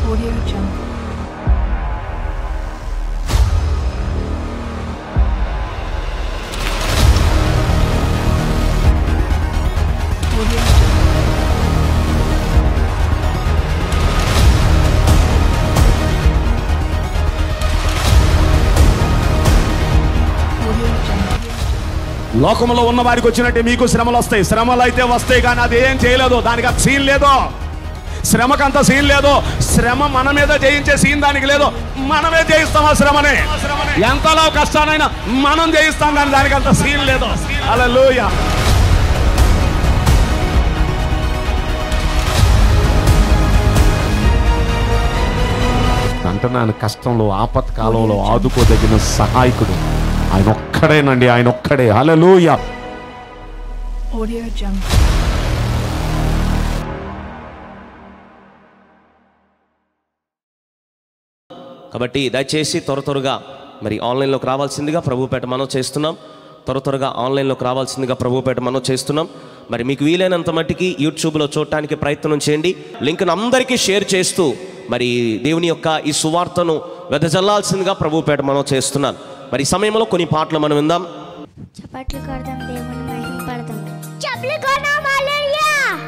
Audio Jungle. Audio Jungle. లోకంలో ఉన్న వారికి వచ్చినట్టే మీకు శ్రమలు వస్తాయి. శ్రమలు అయితే వస్తాయి, కానీ అది ఏం చేయలేదు. దానికి అంత సీన్ లేదు. శ్రమకంత సీన్ లేదు. శ్రమ మన మీద జయించే సీన్ దానికి లేదు. మనమే జయిస్తాం ఆ శ్రమని. ఎంతలో కష్టానైనా మనం జయిస్తాం, కానీ దానికి అంత సీన్ లేదు. హల్లెలూయా. అంటున్నాను, కష్టంలో ఆపత్కాలంలో ఆదుకోదగిన సహాయకుడు ఆయన ఒక్కడేనండి. ఆయన ఒక్కడే. హల్లెలూయా. Audio Jungle. కాబట్టి దయచేసి త్వరగా మరి ఆన్లైన్లోకి రావాల్సిందిగా ప్రభుపేట మనం చేస్తున్నాం. త్వరగా ఆన్లైన్లోకి రావాల్సిందిగా ప్రభుపేట మనం చేస్తున్నాం. మరి మీకు వీలైనంత మట్టికి యూట్యూబ్లో చూడటానికి ప్రయత్నం చేయండి. లింక్ను అందరికీ షేర్ చేస్తూ మరి దేవుని యొక్క ఈ సువార్తను వెదజల్లాల్సిందిగా ప్రభుపేట మనం చేస్తున్నాం. మరి ఈ సమయంలో కొన్ని పాటలు మనం విందాం. చప్పట్లు కొడదాం, దేవుని మహిమపడదాం. చప్పట్లు కొడదాం, హల్లెలూయా.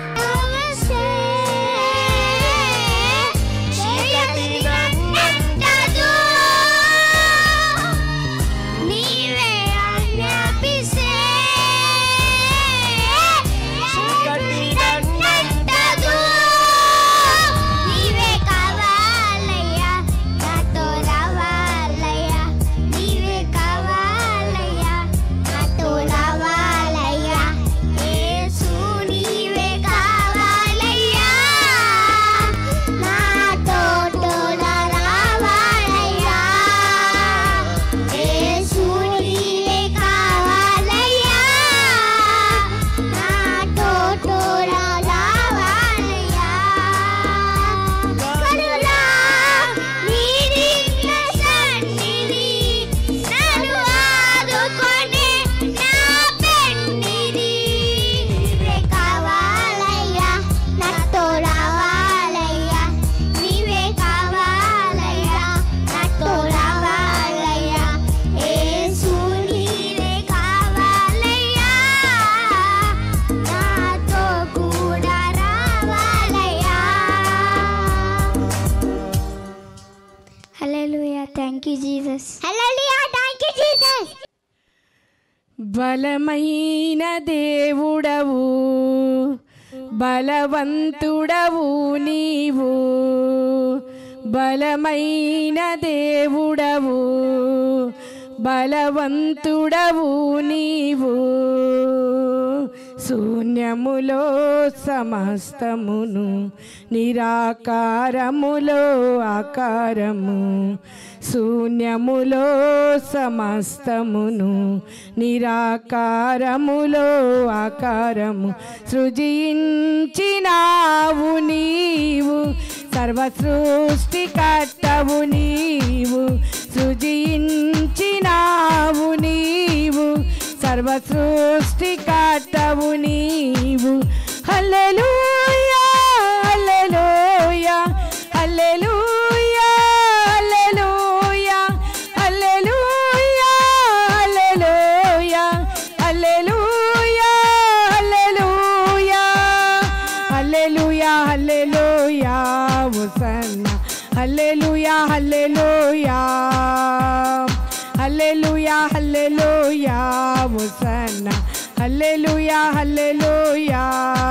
Thank you, Jesus. Hallelujah. Thank you, Jesus. బలమైన దేవుడవు, బలవంతుడవు నీవు. బలమైన దేవుడవు, బలవంతుడవు నీవు. శూన్యములో సమస్తమును, నిరాకారములో ఆకారము. శూన్యములో సమస్తమును, నిరాకారములో ఆకారము. సృజించినావు నీవు, సర్వ సృష్టికర్తవు నీవు. సృజించినావు నీవు, సర్వ సృష్టికర్తవు నీవు. Hallelujah, hallelujah, hallelujah, hallelujah, hallelujah, hallelujah, hallelujah, hallelujah, hallelujah, hallelujah. Hosanna, hallelujah, hallelujah, hallelujah, hallelujah. Hosanna, hallelujah, hallelujah.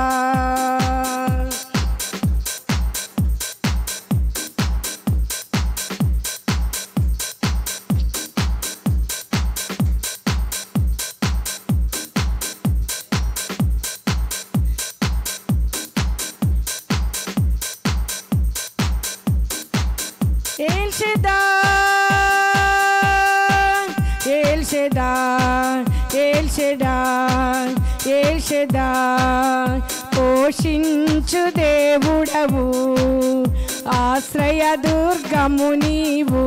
El Shaddai, El Shaddai, El Shaddai, El Shaddai. పోషించు దేవుడవు, ఆశ్రయ దుర్గము నీవు.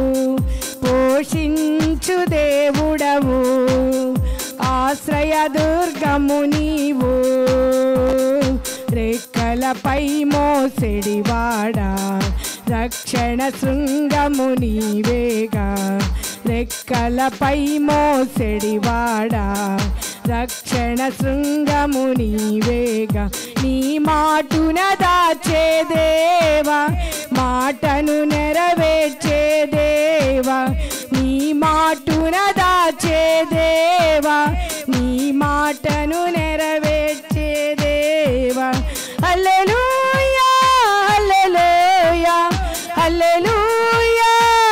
పోషించు దేవుడవు, ఆశ్రయ దుర్గము నీవు. రెక్కలపై మోసెడివాడా, రక్షణ శృంగము నీవేగా రెక్కలపై మోసెడివాడా రక్షణ శృంగము నీవేగా నీ మాటున దాచే దేవా మాటను నెరవేర్చే దేవా నీ మాటున దాచే దేవా నీ మాటను నెరవేర్చే దేవా hallelujah hallelujah hallelujah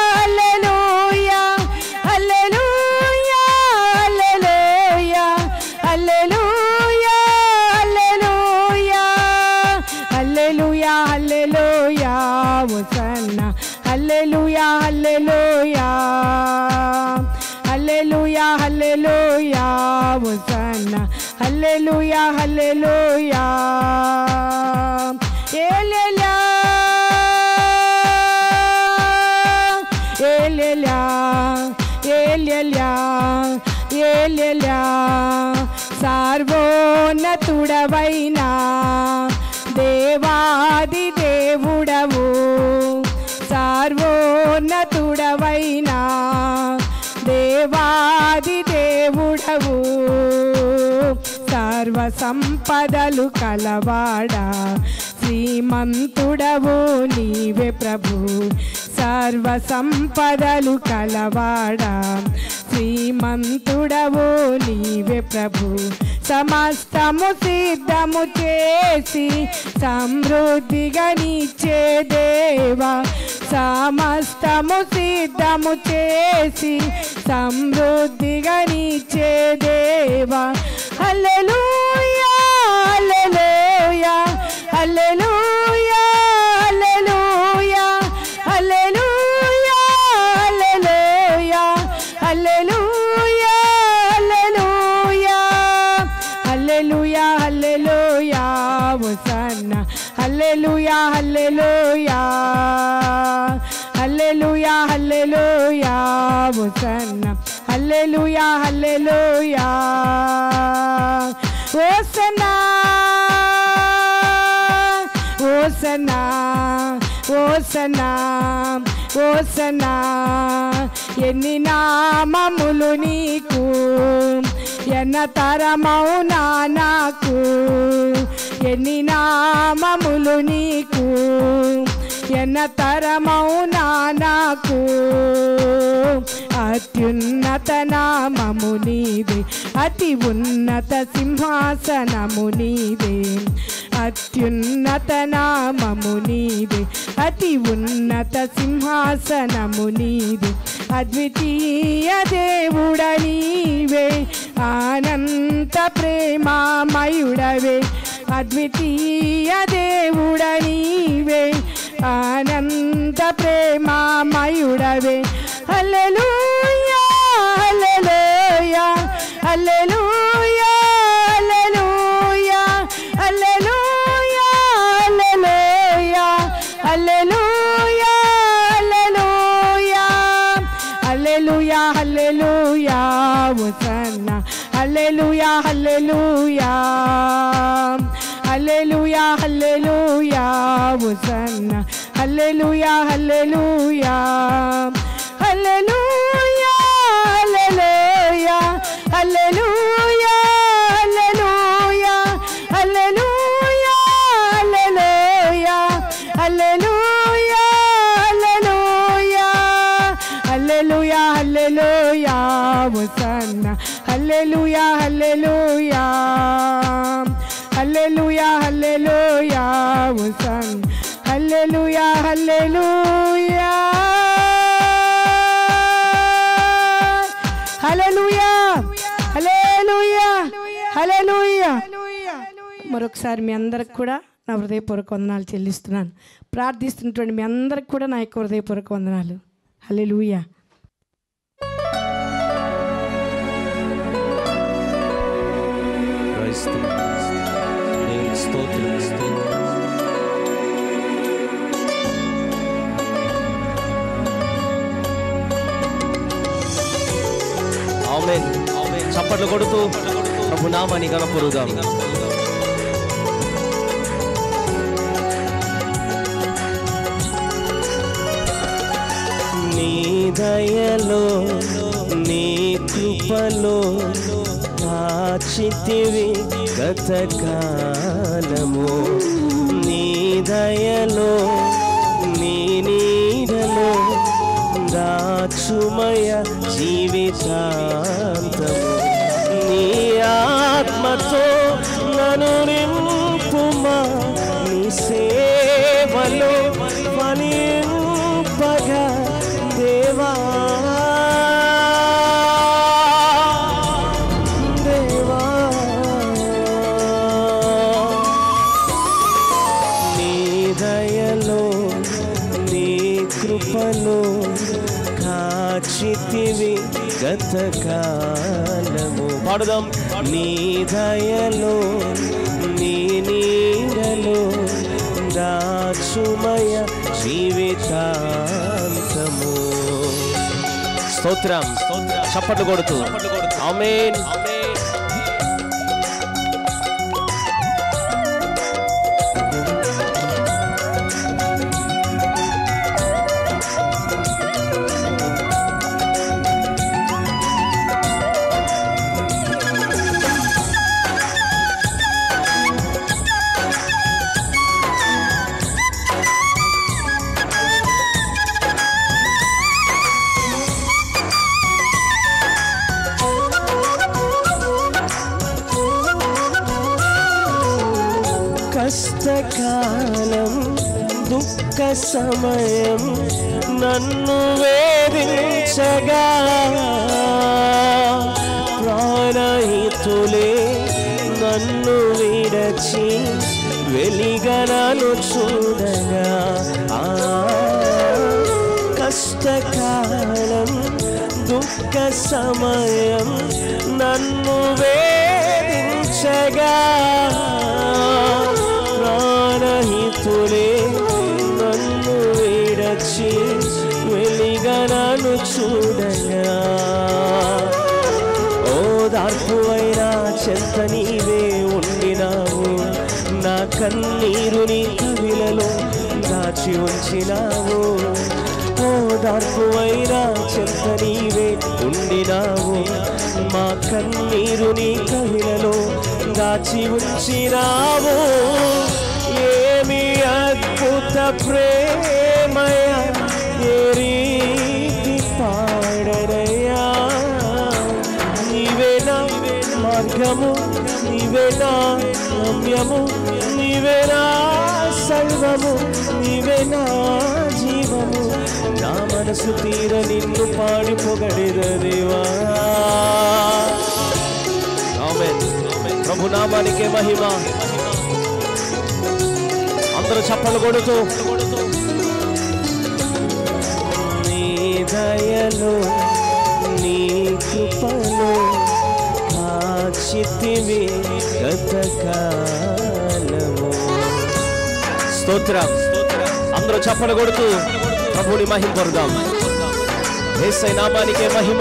hallelujah hallelujah hallelujah hallelujah hallelujah hallelujah hosanna hallelujah hallelujah hallelujah hallelujah hosanna hallelujah హల్లెలూయా ఏలేలా ఏలేలా ఏలేలా ఏలేలా సార్వోన్నతుడవైనా దేవాది దేవుడవు సార్వోన్నతుడవైనా దేవాది దేవుడవు సర్వ సంపదలు కలవాడా శ్రీమంతుడవు నీవే ప్రభు సర్వ సంపదలు కలవాడా శ్రీమంతుడవు నీవే ప్రభు సమస్తము సిద్ధము చేసి సమృద్ధిగా నీచే దేవా సమస్తము సిద్ధము చేసి సమృద్ధిగా నీచే దేవా hallelujah hallelujah hallelujah hallelujah hallelujah hallelujah hallelujah hallelujah hallelujah hallelujah hosanna hallelujah hallelujah hallelujah hallelujah hosanna hallelujah hallelujah hosanna hosanna hosanna hosanna ఎన్ని నామములు నీకు ఎన్న తరమౌనా నాకు ఎన్ని నామములు నీకు ఎన్న తరమౌనా నాకు అత్యున్నత నామము నీదే అతి ఉన్నత సింహాసనము నీదే అత్యున్నత నామము నీదే అతి ఉన్నత సింహాసనము నీదే అద్వితీయ దేవుడ నీవే అనంత ప్రేమామయుడవే అద్వితీయ దేవుడ నీవే అనంత ప్రేమామయుడవే hallelujah hallelujah hallelujah hallelujah hallelujah hallelujah hallelujah hallelujah hallelujah hallelujah hosanna hallelujah hallelujah hallelujah hallelujah hosanna hallelujah hallelujah hallelujah hallelujah hallelujah hallelujah hallelujah hallelujah hallelujah hallelujah hallelujah hosanna hallelujah hallelujah hallelujah hallelujah hosanna hallelujah hallelujah hallelujah hallelujah hallelujah మరొకసారి మీ అందరికి కూడా నా హృదయపూర్వక వందనాలు చెల్లిస్తున్నాను. ప్రార్థిస్తున్నటువంటి మీ అందరికి కూడా నా యొక్క హృదయపూర్వక వందనాలు. హల్లెలూయా. ఆమేన్ ఆమేన్. చప్పట్లు కొడుతూ ప్రభు నామాన్ని గణపరుద్దాం. దయలో నీ కృపలో కాచితివి గతకాలము, నీ దయలో నీ నీడలో దాచుమయ జీవితాంతము, నీ ఆత్మతో నన్ను నింపుమా, నీ సేవలో ఫలింపగా దేవా దేవా. నీ దయలో నీ కృపలో కాచితివి గతకాలము. పాడుదాం. నీ దయలో నీ నీడలో దాచుమయ జీవితాంతము. స్తోత్రం. చప్పట్లు కొడుతూ ఆమేన్. కష్టకాలం దుఃఖ సమయం నన్ను వేధించగా, ప్రాణహితులే నన్ను విడచి వెలిగనను చూడగా, కష్టకాలం దుఃఖ సమయం నన్ను వేధించగా, ప్రాణహితులే నన్ను విడచి వెలిగనను చూడగా, ఓదార్పువైనా చెంత నీవే ఉండినావు, నా కన్నీరుని కవిలలో దాచి ఉంచినావు, ఓదార్పువైనా చెంత నీవే ఉండినావు, మా కన్నీరుని కవిలలో దాచి ఉంచినావు. ఏమి అద్భుత ప్రేమయ, ఏ రీతి పాడరయ్యా, నీవేనా మార్గము, నీవేనా గమ్యము, నీవేనా సర్వము, నీవేనా జీవము, నా మనసు తీర నిన్ను పాడి పొగడెద దేవా. ఆమేన్. ప్రభు నామానికే మహిమ. అందరూ చప్పలు కొడుతూ నీ దయలో నీ కృపలో కాచితివి గతకాలము. స్తోత్రం. అందరూ చప్పలు కొడుతూ ప్రభుని మహిమ కొడదాం. యేసయ్య నామానికే మహిమ.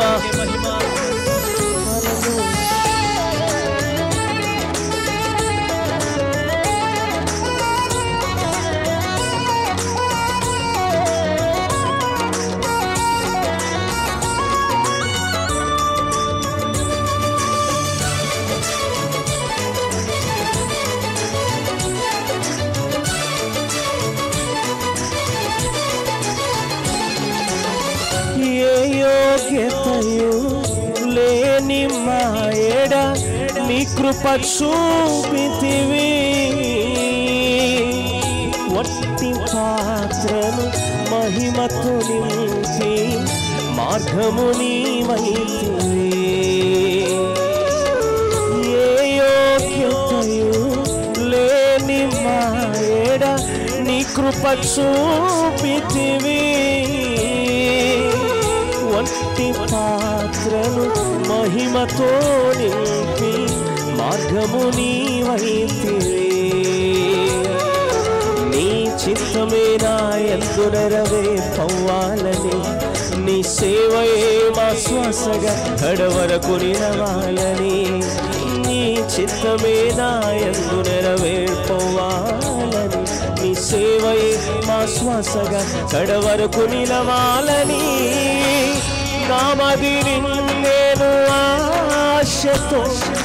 యోగ్యతయు లేని మాయడ నీ కృప చూపితివి, వట్టి పాత్రను మహిమతో నింపి మార్గము నీవైతివి. ఏ యోగ్యతయు లేని మాయడ నీ కృప చూపితివి, వట్టి పాత్రను మహిమతో నింపి మార్గము నీవైతివి. నీ చిత్తమే నా యందు నెరవేర్పవ్వాలని, నీ సేవయే మా శ్వాసగా కడవరకు నిలవాలని, నీ చిత్తమే నా యందు నెరవేర్పవ్వాలని, నీ సేవయే మా శ్వాసగా కడవరకు నిలవాలని నామది నేను ఆశతో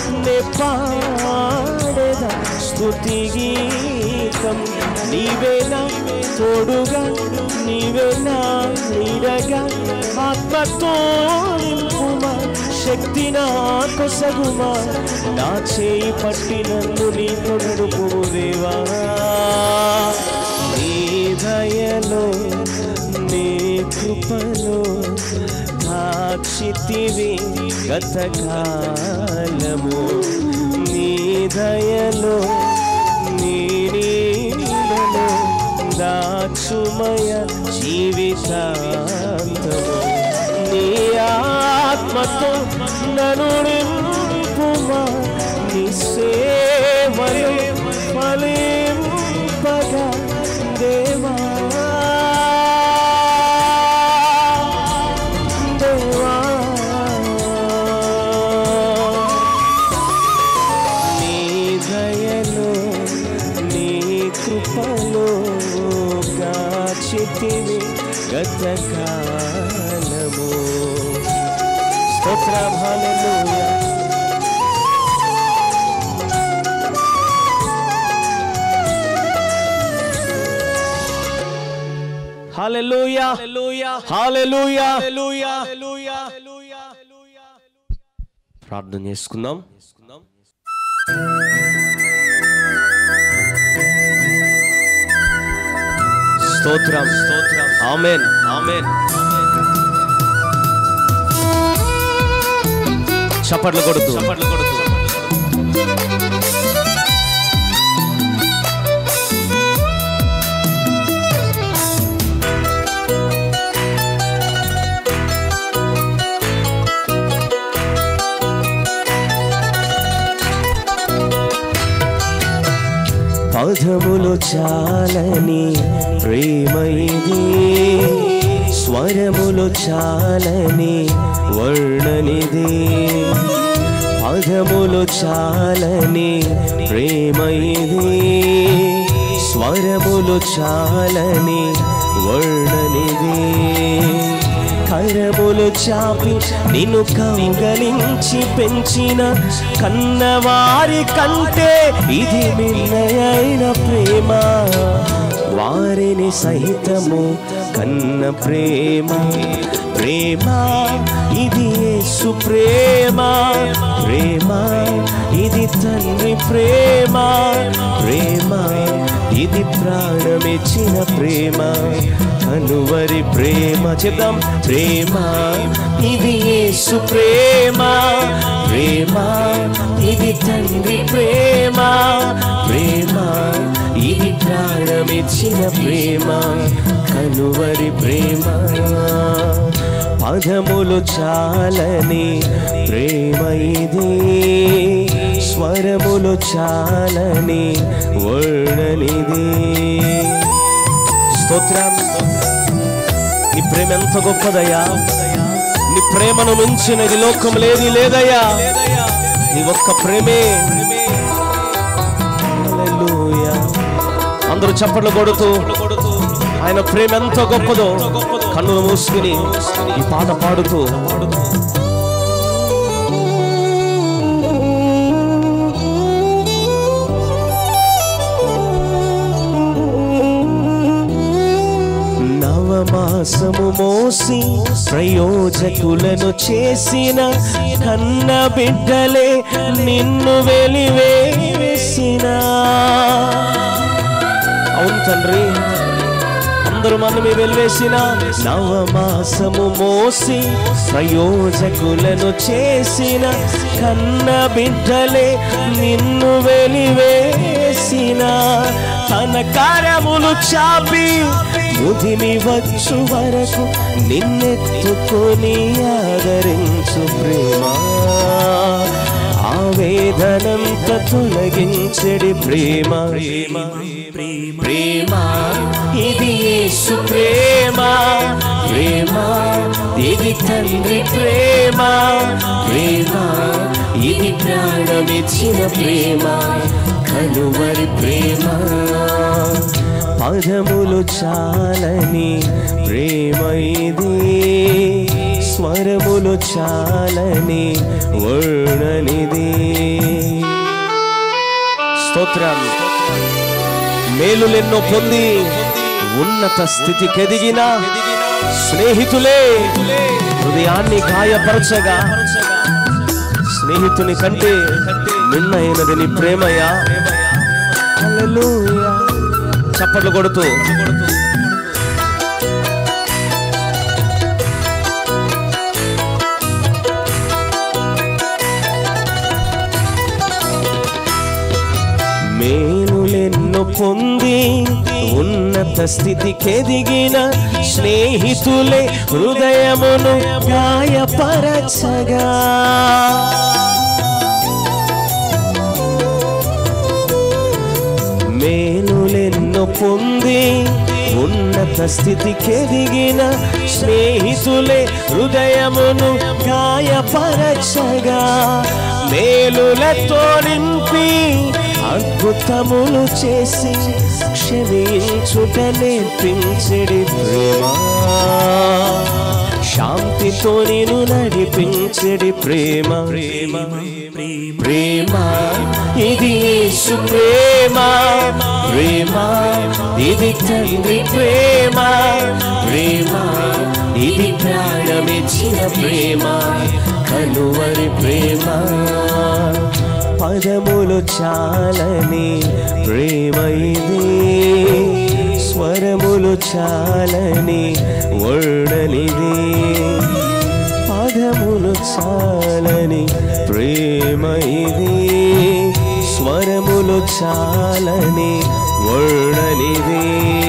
పాడేదా స్తుతి గీతం నీవేనా తోడుగా నీవేనా నీడగా ఆత్మతో నింపుమా శక్తి నాకు సగుమా నా చేయి పట్టి నన్ను నీతో నడుపుము దేవా నీ దయలో నీ కృపలో దాచితివి గతకాలము నీ దయలో నీ నీడలో దాచుమయ జీవితాంతము నీ ఆత్మతో నన్ను నింపుమా నీ సేవలు ఫలింపగా దేవా నీ దయలో నీ కృపలో గాచితివి గతకాలము స్తోత్రం హల్లెలూయా హల్లెలూయా హల్లెలూయా హల్లెలూయా ప్రార్థన చేసుకుందాం స్తోత్రం ఆమేన్ ఆమేన్ చప్పట్లు కొడుతూ పదములు చాలని ప్రేమ ఇది స్వరములు చాలని వర్ణనిది పదములు చాలని ప్రేమ ఇది స్వరములు చాలని వర్ణనిది కరములు చాపి నిన్ను కౌగలించి పెంచిన కన్నవారి కంటే ఇది మిన్నయైన ప్రేమ వారిని సహితము కన్న ప్రేమ ప్రేమ ఇది యేసు ప్రేమ ప్రేమ ఇది తండ్రి ప్రేమ ప్రేమ ఇది ప్రాణమిచ్చిన ప్రేమ కనువరి ప్రేమ చెప్దాం ప్రేమ ఇది యేసు ప్రేమ ప్రేమ ఇది తండ్రి ప్రేమ ప్రేమ ఇది ప్రాణమిచ్చిన ప్రేమ కనువరి ప్రేమ పదములు చాలని ప్రేమ ఇది స్వరములు చాలని వర్ణనిది స్తోత్రం నీ ప్రేమ ఎంత గొప్పదయ్యా నీ ప్రేమను మించినది లోకం లేది లేదయ్యా నీ ఒక్క ప్రేమే హల్లెలూయా అందరూ చప్పట్లు కొడుతూ ఆయన ప్రేమ ఎంత గొప్పదో కన్నులు మూసుకుని ఈ పాట పాడుతూ నవమాసము మోసి ప్రయోజకులను చేసిన కన్న బిడ్డలే నిన్ను వెలివేసిన అవును తండ్రి అందరూ మన మీద వెలివేసిన నవమాసము మోసి ప్రయోజకులను చేసిన కన్న బిడ్డలే నిన్ను వెలివేసిన తన కార్యములు చాపి ముదిమి వచ్చు వరకు నిన్నెత్తుకొని ఆదరించు ప్రేమ ఆవేదనంత తొలగించడి ప్రేమ ప్రేమ ఇది యేసు ప్రేమ ప్రేమ ఇది తండ్రి ప్రేమ ప్రేమ ఇది ప్రాణమిచ్చిన ప్రేమ కలువరి ప్రేమ. పదములు చాలని ప్రేమ ఇది, స్వరములు చాలని వర్ణనిది. స్తోత్రం. మేలులెన్నో పొంది ఉన్నత స్థితికి ఎదిగిన స్నేహితులే హృదయాన్ని గాయపరచగా, స్నేహితుని కంటే నిన్నైనది నీ ప్రేమయా. హల్లెలూయా. చప్పట్లు కొడుతూ మేలులెన్నో పొంది ఉన్నత స్థితికి ఎదిగిన స్నేహితులే హృదయమును గాయపరచగా, మేలులెన్నో పొంది ఉన్నత స్థితికి ఎదిగిన స్నేహితులే హృదయమును గాయపరచగా, మేలులతో నింపి అద్భుతములు చేసి క్షమించుట నేర్పించెడి ప్రేమ. శాంతితో నిన్ను నడిపించెడి ప్రేమ. ప్రేమ ఇది యేసు ప్రేమ. ప్రేమ ఇది తండ్రి ప్రేమ. ప్రేమ ఇది ప్రాణమిచ్చిన ప్రేమ. కలువరి ప్రేమ. పదములు చాలని ప్రేమ ఇది, స్వరములు చాలని వర్ణనిది. పదములు చాలని ప్రేమ ఇది, స్వరములు చాలని వర్ణనిది.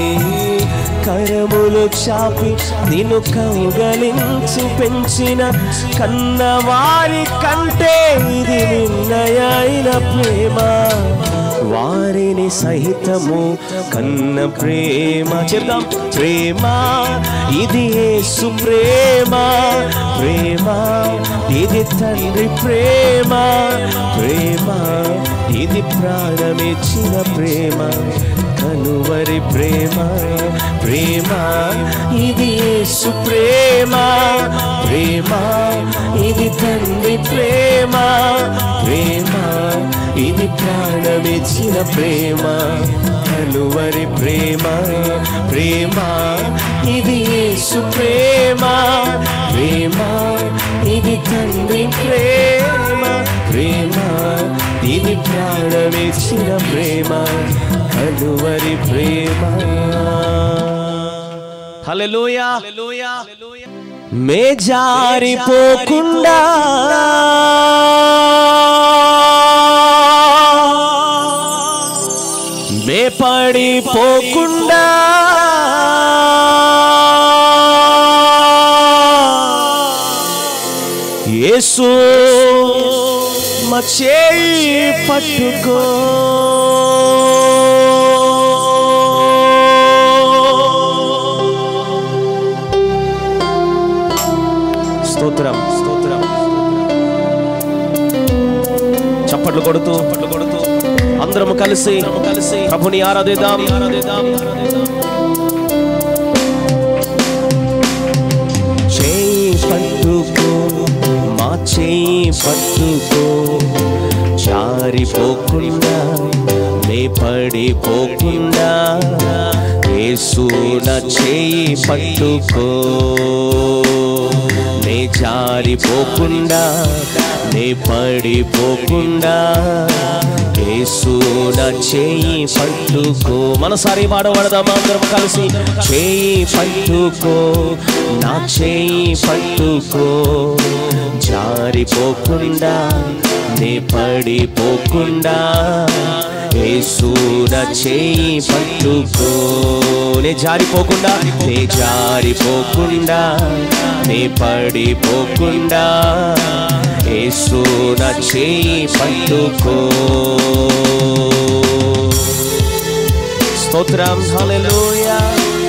కరములు చాపి నిన్ను కౌగలించి పెంచిన కన్నవారి కంటే ఇది నిన్నయైన ప్రేమ. వారిని సహితము కన్న ప్రేమ. చెప్దాం. ప్రేమ ఇది యేసు ప్రేమ. ప్రేమ ఇది తండ్రి ప్రేమ. ప్రేమ ఇది ప్రాణమిచ్చిన ప్రేమ. కలువరి ప్రేమ. ప్రేమ ఇది యేసు ప్రేమ. ప్రేమ ఇది తండ్రి ప్రేమ. ప్రేమ ఇది ప్రాణమిచ్చిన ప్రేమ. కలువరి ప్రేమ. ప్రేమ ఇది యేసు ప్రేమ. ప్రేమ ఇది తండ్రి ప్రేమ. ప్రేమ ఇది ప్రాణమిచ్చిన ప్రేమ. కలువరి ప్రేమ. హల్లెలూయా. మే జారిపోకుండా మే పడిపోకుండా యేసు మా చేయి పట్టుకో. స్తోత్రం. స్తోత్రం. చప్పట్లు కొడుతూ అందరము కలిసి ప్రభుని ఆరాధిద్దాం. చేయి పట్టుకో, మా చేయి పట్టుకో, జారిపోకుండా మే పడిపోకుండా యేసు నా చేయి పట్టుకో. నే జారిపోకుండా నే పడిపోకుండా యేసు నా చేయి పట్టుకో. మనసారి పాడబడదామా అందరం కలిసి. చేయి పట్టుకో, నా చేయి పట్టుకో, జారిపోకుండా నే పడిపోకుండా యేసు నా చేయి పట్టుకో. నే జారిపోకుండా నే జారిపోకుండా నే పడిపోకుండా యేసు నా చేయి పట్టుకో. స్తోత్రం. హల్లెలూయా.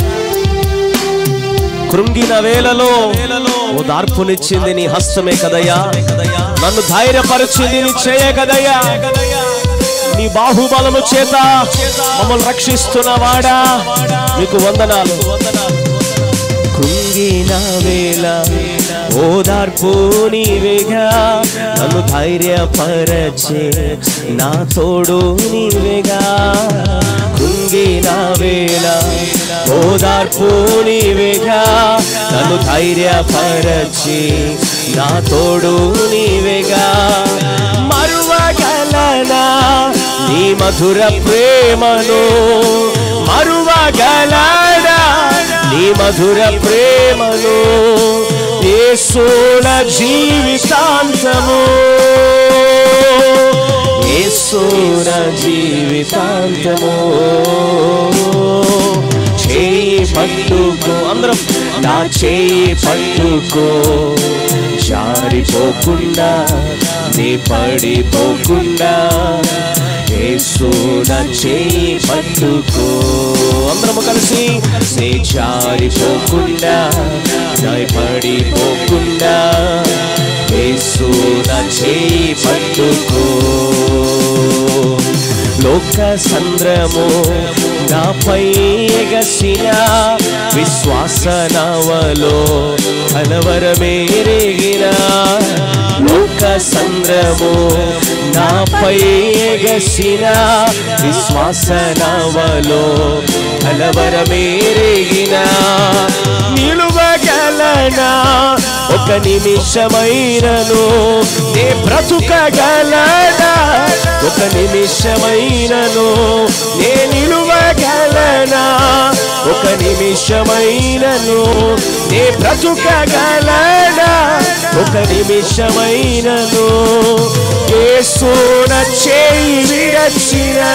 కృంగిన వేళలో ఓదార్పునిచ్చింది నీ హస్తమే కదయ్యా. నన్ను ధైర్యపరిచింది నీ చేయ కదయ్యా. నీ బాహుబలము చేత మమ్మల్ని రక్షిస్తున్నవాడా మీకు వందనాలు. కుంగిన వేళ ఓదార్పు నీవేగా, నన్ను ధైర్యపరచే నా తోడు నీవేగా. కుంగిన వేళ ఓదార్పు నీవేగా, నన్ను ధైర్యపరచే నా తోడు నీవేగా. మరువగలనా నీ మధుర ప్రేమను, మరువగలనా నీ మధుర ప్రేమను. యేసు నా జీవితాంతము, యేసు నా జీవితాంతము. చేయి పట్టుకో, అందరం నా చేయి పట్టుకో, జారిపోకుండా నీ పడిపోకుండా. యేసు నా చేయి పట్టుకో, అందరము కలిసి. నీ జారిపోకుండా నీ పడిపోకుండా. యేసు నా చేయి పట్టుకో. లోక సంద్రము నాపై ఎగసిన విశ్వాస నావలో కలవరమేరేగిన. లోక సంద్రము నాపై ఎగసిన విశ్వాస నావలో కలవరమేరేగిన. నిలువగలనా ఒక నిమిషమైనను, నే బ్రతుకగలనా ఒక నిమిషమైనను. నే నిలువగలనా ఒక నిమిషమైనను, నే బ్రతుకగలనా ఒక నిమిషమైనను. యేసు నా చేయి విడచినా,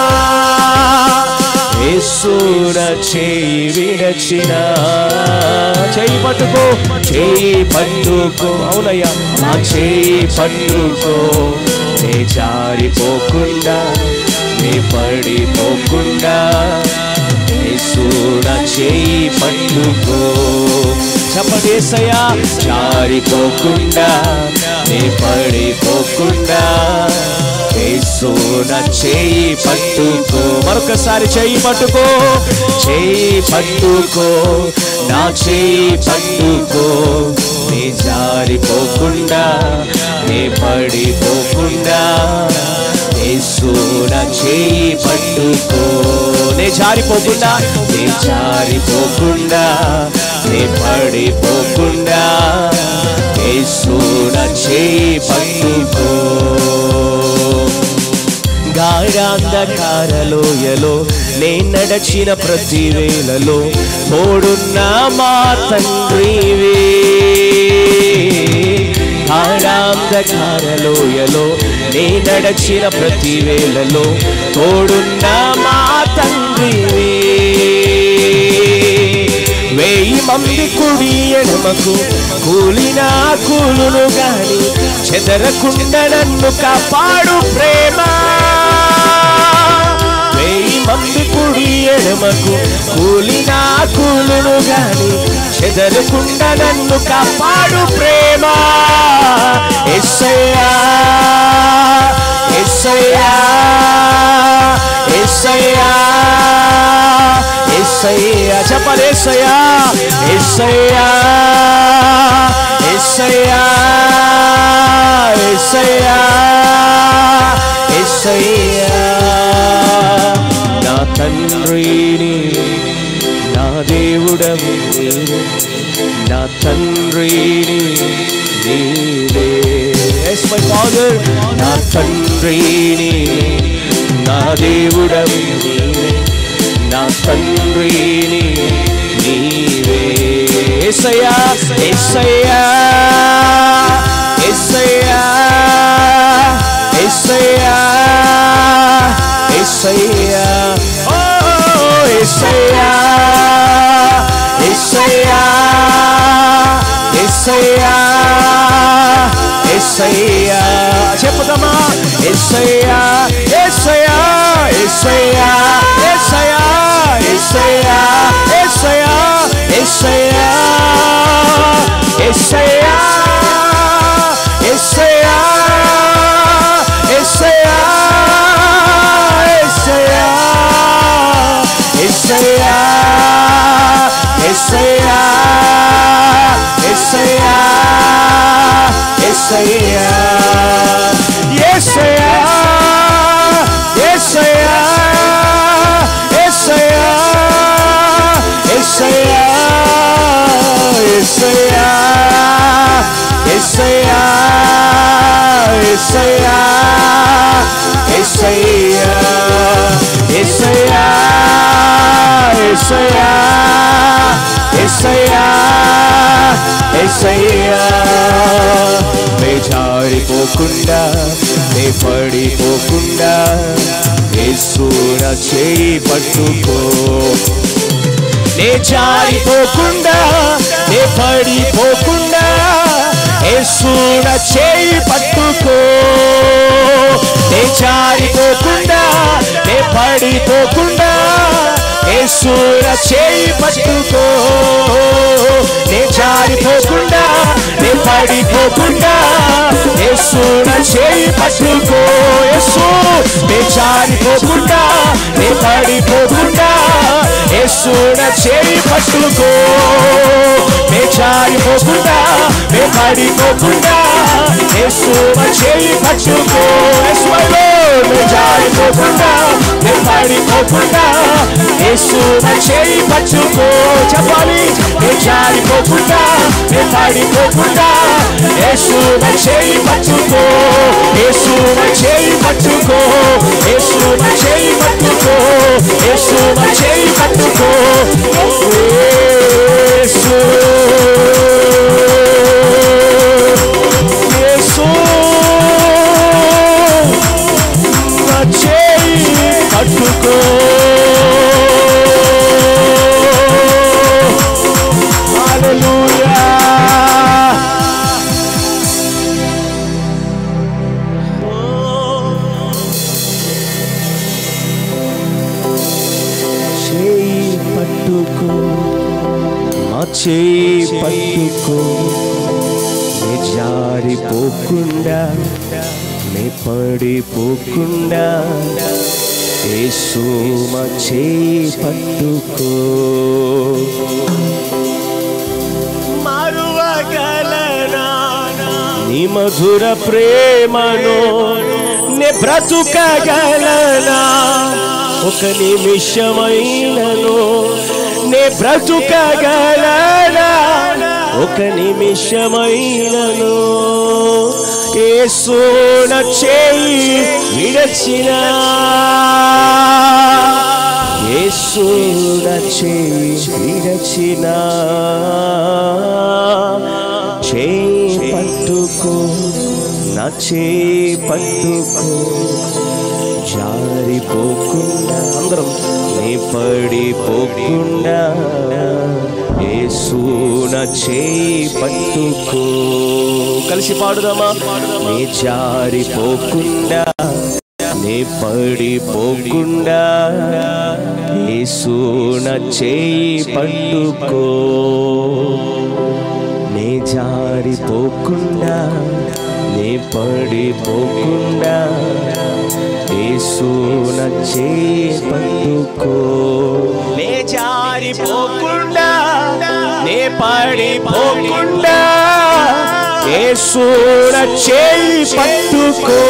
యేసు నా చేయి విడచినా. చేయి పట్టుకో, చేయి పట్టుకో, అవునయ్యా నా చేయి పట్టుకో. నే జారిపోకుండా నే పడిపోకుండా. యేసు నా చేయి పట్టుకో. చెప్పండి యేసయ్యా. జారిపోకుండా నే పడిపోకుండా. యేసు నా చేయి పట్టుకో. మరొకసారి చేయి పట్టుకో, చేయి పట్టుకో, నా చేయి పట్టుకో. నే జారిపోకుండా నే పడిపోకుండా. యేసు నా చేయి పట్టుకో. నే జారిపోకుండా, నే జారిపోకుండా, నే పడిపోకుండా. యేసు నా చేయి పట్టుకో. గాఢాంధకార లోయలో నే నడచిన ప్రతి వేళలో తోడున్న మా తండ్రివే. గాఢాంధకార లోయలో నే నడచిన ప్రతి వేళలో తోడున్న మా తండ్రివే. 1000 మంది కుడి ఎడమకు కూలినా కూలును గాని చెదరకుండా నన్ను కాపాడు ప్రేమ. 1000 మంది కుడి ఎడమకు కూలినా కూలును గాని చెదరకుండా నన్ను కాపాడు ప్రేమ. యేసయ్యా యేసయ్యా యేసయ్యా యేసయ్యా. చెప్పండి యేసయ్యా యేసయ్యా యేసయ్యా యేసయ్యా యేసయ్యా. నా తండ్రిని నా దేవుడవు నీవే, నా తండ్రిని నీవే. Yes my Father. నా తండ్రిని నా దేవుడవు నీవే, నా తండ్రిని నీవే. యేసయ్యా యేసయ్యా యేసయ్యా యేసయ్యా యేసయ్యా. ఓ యేసయ్యా యేసయ్యా యేసయ్యా యేసయ్యా. చెప్పుదామా యేసయ్యా యేసయ్యా యేసయ్యా యేసయ్యా యేసయ్యా యేసయ్యా యేసయ్యా యేసయ్యా యేసయ్యా యేసయ్యా యేసయ్యా యేసయ్యా యేసయ్యా యేసయ్యా యేసయ్యా యేసయ్యా యేసయ్యా యేసయ్యా యేసయ్యా యేసయ్యా యేసయ్యా యేసయ్యా యేసయ్యా నే జారిపోకుండా నే పడిపోకుండా యేసు నా చేయి పట్టుకో నే జారిపోకుండా నే పడిపోకుండా యేసు నా చేయి పట్టుకో నే జారిపోకుండా నే పడిపోకుండా యేసు నా చేయి పట్టుకో నే జారిపోకుండా నే పడిపోకుండా యేసు నా చేయి పట్టుకో యేసు నే జారిపోకుండా నే పడిపోకుండా యేసు నా చేయి పట్టుకో నే జారిపోకుండా నే పడిపోకుండా యేసు నా చేయి పట్టుకో యేసులో నే జారిపోకుండా నే పడిపోకుండా యేసు నా చేయి పట్టుకో చెప్పాలి నే జారిపోకుండా నే పడిపోకుండా యేసు నా చేయి పట్టుకో యేసు నా చేయి పట్టుకో యేసు నా చేయి పట్టుకో యేసు నా చేయి పట్టుకో యేసు యేసు నా చేయి పట్టుకో హల్లెలూయా చేయి పట్టుకో మా చేయి పట్టుకో నే జారిపోకుండా నే పడిపోకుండా యేసు మా చేయి పట్టుకో మరువగలనా నీ మధుర ప్రేమను నే బ్రతుకగలనా ఒక నిమిషమైనను నే బ్రతుకగలనా ఒక నిమిషమైనను యేసు నా చేయి విడచిన యేసు నా చేయి విడచిన చేయి పట్టుకో నా చేయి పట్టుకో జారిపోకుండా అందరం నే పడిపోకుండా యేసు నా చేయి పట్టుకో కలిసి పాడుదామా నే జారిపోకుండా నే పడిపోకుండా యేసు నా చేయి పట్టుకో నే జారిపోకుండా నే పడిపోకుండా యేసు నా చేయి పట్టుకో నే జారిపోకుండా నే పడిపోకుండా యేసు నా చేయి పట్టుకో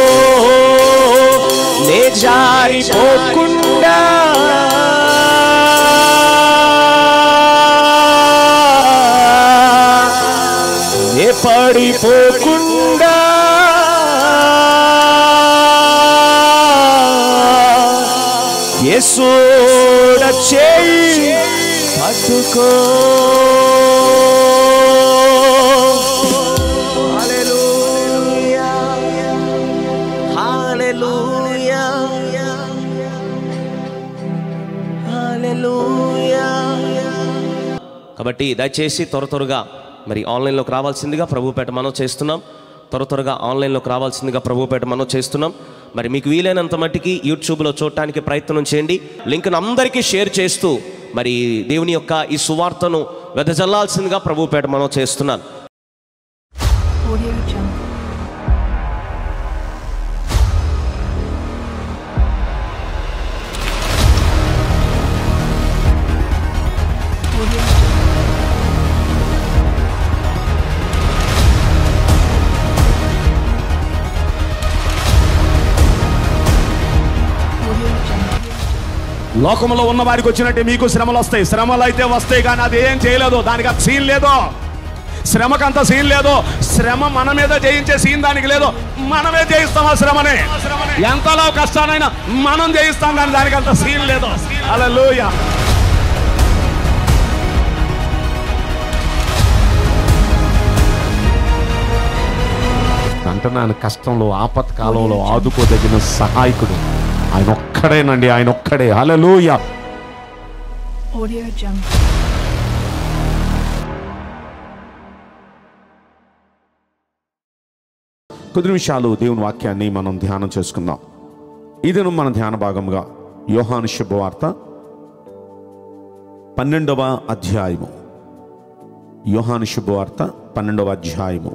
నే జారిపోకుండా నే పడిపోకుండా యేసు నా చేయి పట్టుకో హల్లెలూయా హల్లెలూయా హల్లెలూయా కాబట్టి దయచేసి త్వరగా మరి ఆన్లైన్లోకి రావాల్సిందిగా ప్రభుపేట మనం చేస్తున్నాం. త్వరగా ఆన్లైన్లోకి రావాల్సిందిగా ప్రభుపేట మనం చేస్తున్నాం. మరి మీకు వీలైనంత మట్టికి యూట్యూబ్లో చూడటానికి ప్రయత్నం చేయండి. లింక్ను అందరికీ షేర్ చేస్తూ మరి దేవుని యొక్క ఈ సువార్తను వెదజల్లాల్సిందిగా ప్రభుపేట మనం చేస్తున్నాను. Audio Jungle. Audio Jungle. లోకంలో ఉన్న వారికి వచ్చినట్టే మీకు శ్రమలు వస్తాయి. శ్రమలు అయితే వస్తాయి కానీ అది ఏం చేయలేదు, దానికి అంత సీన్ లేదు. శ్రమకంత సీన్ లేదు. శ్రమ మన మీద జయించే సీన్ దానికి లేదు. మనమే జయిస్తాం ఆ శ్రమని. ఎంతలో కష్టానైనా మనం జయిస్తాం కానీ దానికి అంత సీన్ లేదు. హల్లెలూయా. అంటున్నాను, కష్టంలో ఆపత్కాలంలో ఆదుకోదగిన సహాయకుడు ఆయన ఒక్కడేనండి, ఆయన ఒక్కడే. హల్లెలూయా. Audio Jungle. కొద్ది నిమిషాలు దేవుని వాక్యాన్ని మనం ధ్యానం చేసుకుందాం. ఇదేను మన ధ్యాన భాగంగా యోహాను శుభవార్త 12వ అధ్యాయము. యోహాను శుభవార్త 12వ అధ్యాయము.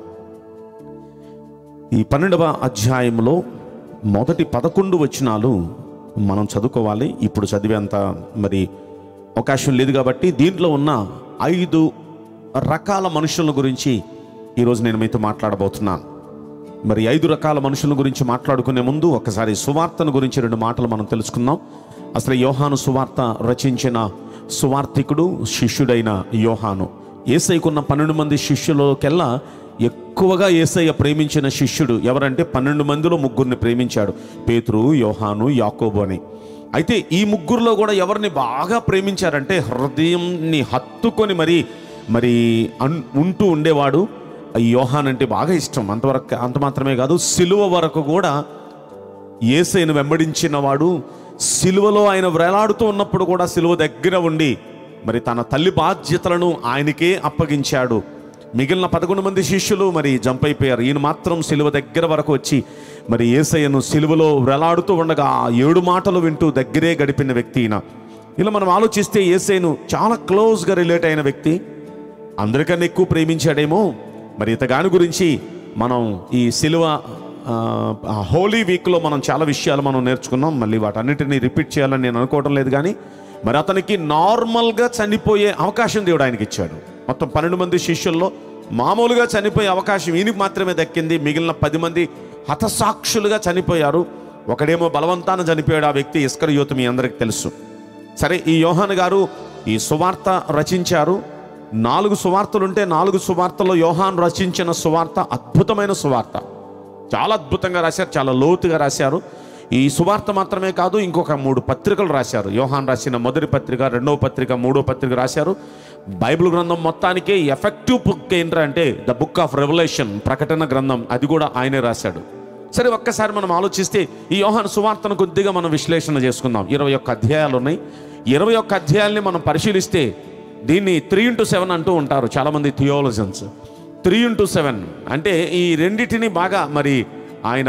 ఈ 12వ అధ్యాయంలో మొదటి 11 వచనాలు మనం చదువుకోవాలి. ఇప్పుడు చదివేంత మరి అవకాశం లేదు కాబట్టి దీంట్లో ఉన్న 5 రకాల మనుషుల గురించి ఈరోజు నేను మీతో మాట్లాడబోతున్నాను. మరి 5 రకాల మనుషుల గురించి మాట్లాడుకునే ముందు ఒకసారి సువార్తను గురించి 2 మాటలు మనం తెలుసుకుందాం. అసలు యోహాను సువార్త రచించిన సువార్తికుడు శిష్యుడైన యోహాను. యేసయ్యకున్న 12 మంది శిష్యులకెల్లా ఎక్కువగా యేసయ్య ప్రేమించిన శిష్యుడు ఎవరంటే 12 మందిలో 3 ప్రేమించాడు, పేతురు, యోహాను, యాకోబు అని. అయితే ఈ 3లో కూడా ఎవరిని బాగా ప్రేమించారంటే హృదయంని హత్తుకొని మరి ఉంటూ ఉండేవాడు యోహాన్ అంటే బాగా ఇష్టం. అంత మాత్రమే కాదు, సిలువ వరకు కూడా యేసయ్యను వెంబడించిన వాడు. సిలువలో ఆయన వేలాడుతూ ఉన్నప్పుడు కూడా సిలువ దగ్గర ఉండి మరి తన తల్లి బాధ్యతలను ఆయనకే అప్పగించాడు. మిగిలిన 11 మంది శిష్యులు మరి జంప్ అయిపోయారు. ఈయన మాత్రం సిలువ దగ్గర వరకు వచ్చి మరి యేసయ్యను సిలువలో వేలాడుతూ ఉండగా 7 మాటలు వింటూ దగ్గరే గడిపిన వ్యక్తి ఈయన. ఇలా మనం ఆలోచిస్తే యేసయ్యను చాలా క్లోజ్గా రిలేట్ అయిన వ్యక్తి, అందరికన్నా ఎక్కువ ప్రేమించాడేమో. మరి ఇతగాని గురించి మనం ఈ సిలువ హోలీ వీక్లో మనం చాలా విషయాలు మనం నేర్చుకున్నాం. మళ్ళీ వాటన్నిటిని రిపీట్ చేయాలని నేను అనుకోవడం లేదు. కానీ మరి అతనికి నార్మల్గా చనిపోయే అవకాశం దేవుడు ఆయనకి ఇచ్చాడు. మొత్తం 12 మంది శిష్యుల్లో మామూలుగా చనిపోయే అవకాశం ఈయనకి మాత్రమే దక్కింది. మిగిలిన 10 మంది హతసాక్షులుగా చనిపోయారు. ఒకడేమో బలవంతాన చనిపోయాడు, ఆ వ్యక్తి ఇస్కరియోతు, మీ అందరికి తెలుసు. సరే, ఈ యోహాను గారు ఈ సువార్త రచించారు. 4 సువార్తలు ఉంటే 4 సువార్తల్లో యోహాను రచించిన సువార్త అద్భుతమైన సువార్త. చాలా అద్భుతంగా రాశారు, చాలా లోతుగా రాశారు. ఈ సువార్త మాత్రమే కాదు, ఇంకొక 3 పత్రికలు రాశారు. యోహాను రాసిన మొదటి పత్రిక, 2వ పత్రిక, 3వ పత్రిక రాశారు. బైబిల్ గ్రంథం మొత్తానికే ఎఫెక్టివ్ బుక్ ఏంటంటే ద బుక్ ఆఫ్ రెవల్యూషన్, ప్రకటన గ్రంథం, అది కూడా ఆయనే రాశాడు. సరే, ఒక్కసారి మనం ఆలోచిస్తే ఈ యోహాను సువార్తను కొద్దిగా మనం విశ్లేషణ చేసుకుందాం. 21 అధ్యాయాలు ఉన్నాయి. 21 అధ్యాయాల్ని మనం పరిశీలిస్తే దీన్ని 3x7 అంటూ ఉంటారు చాలామంది థియోలజన్స్. 3x7 అంటే ఈ రెండిటిని బాగా మరి ఆయన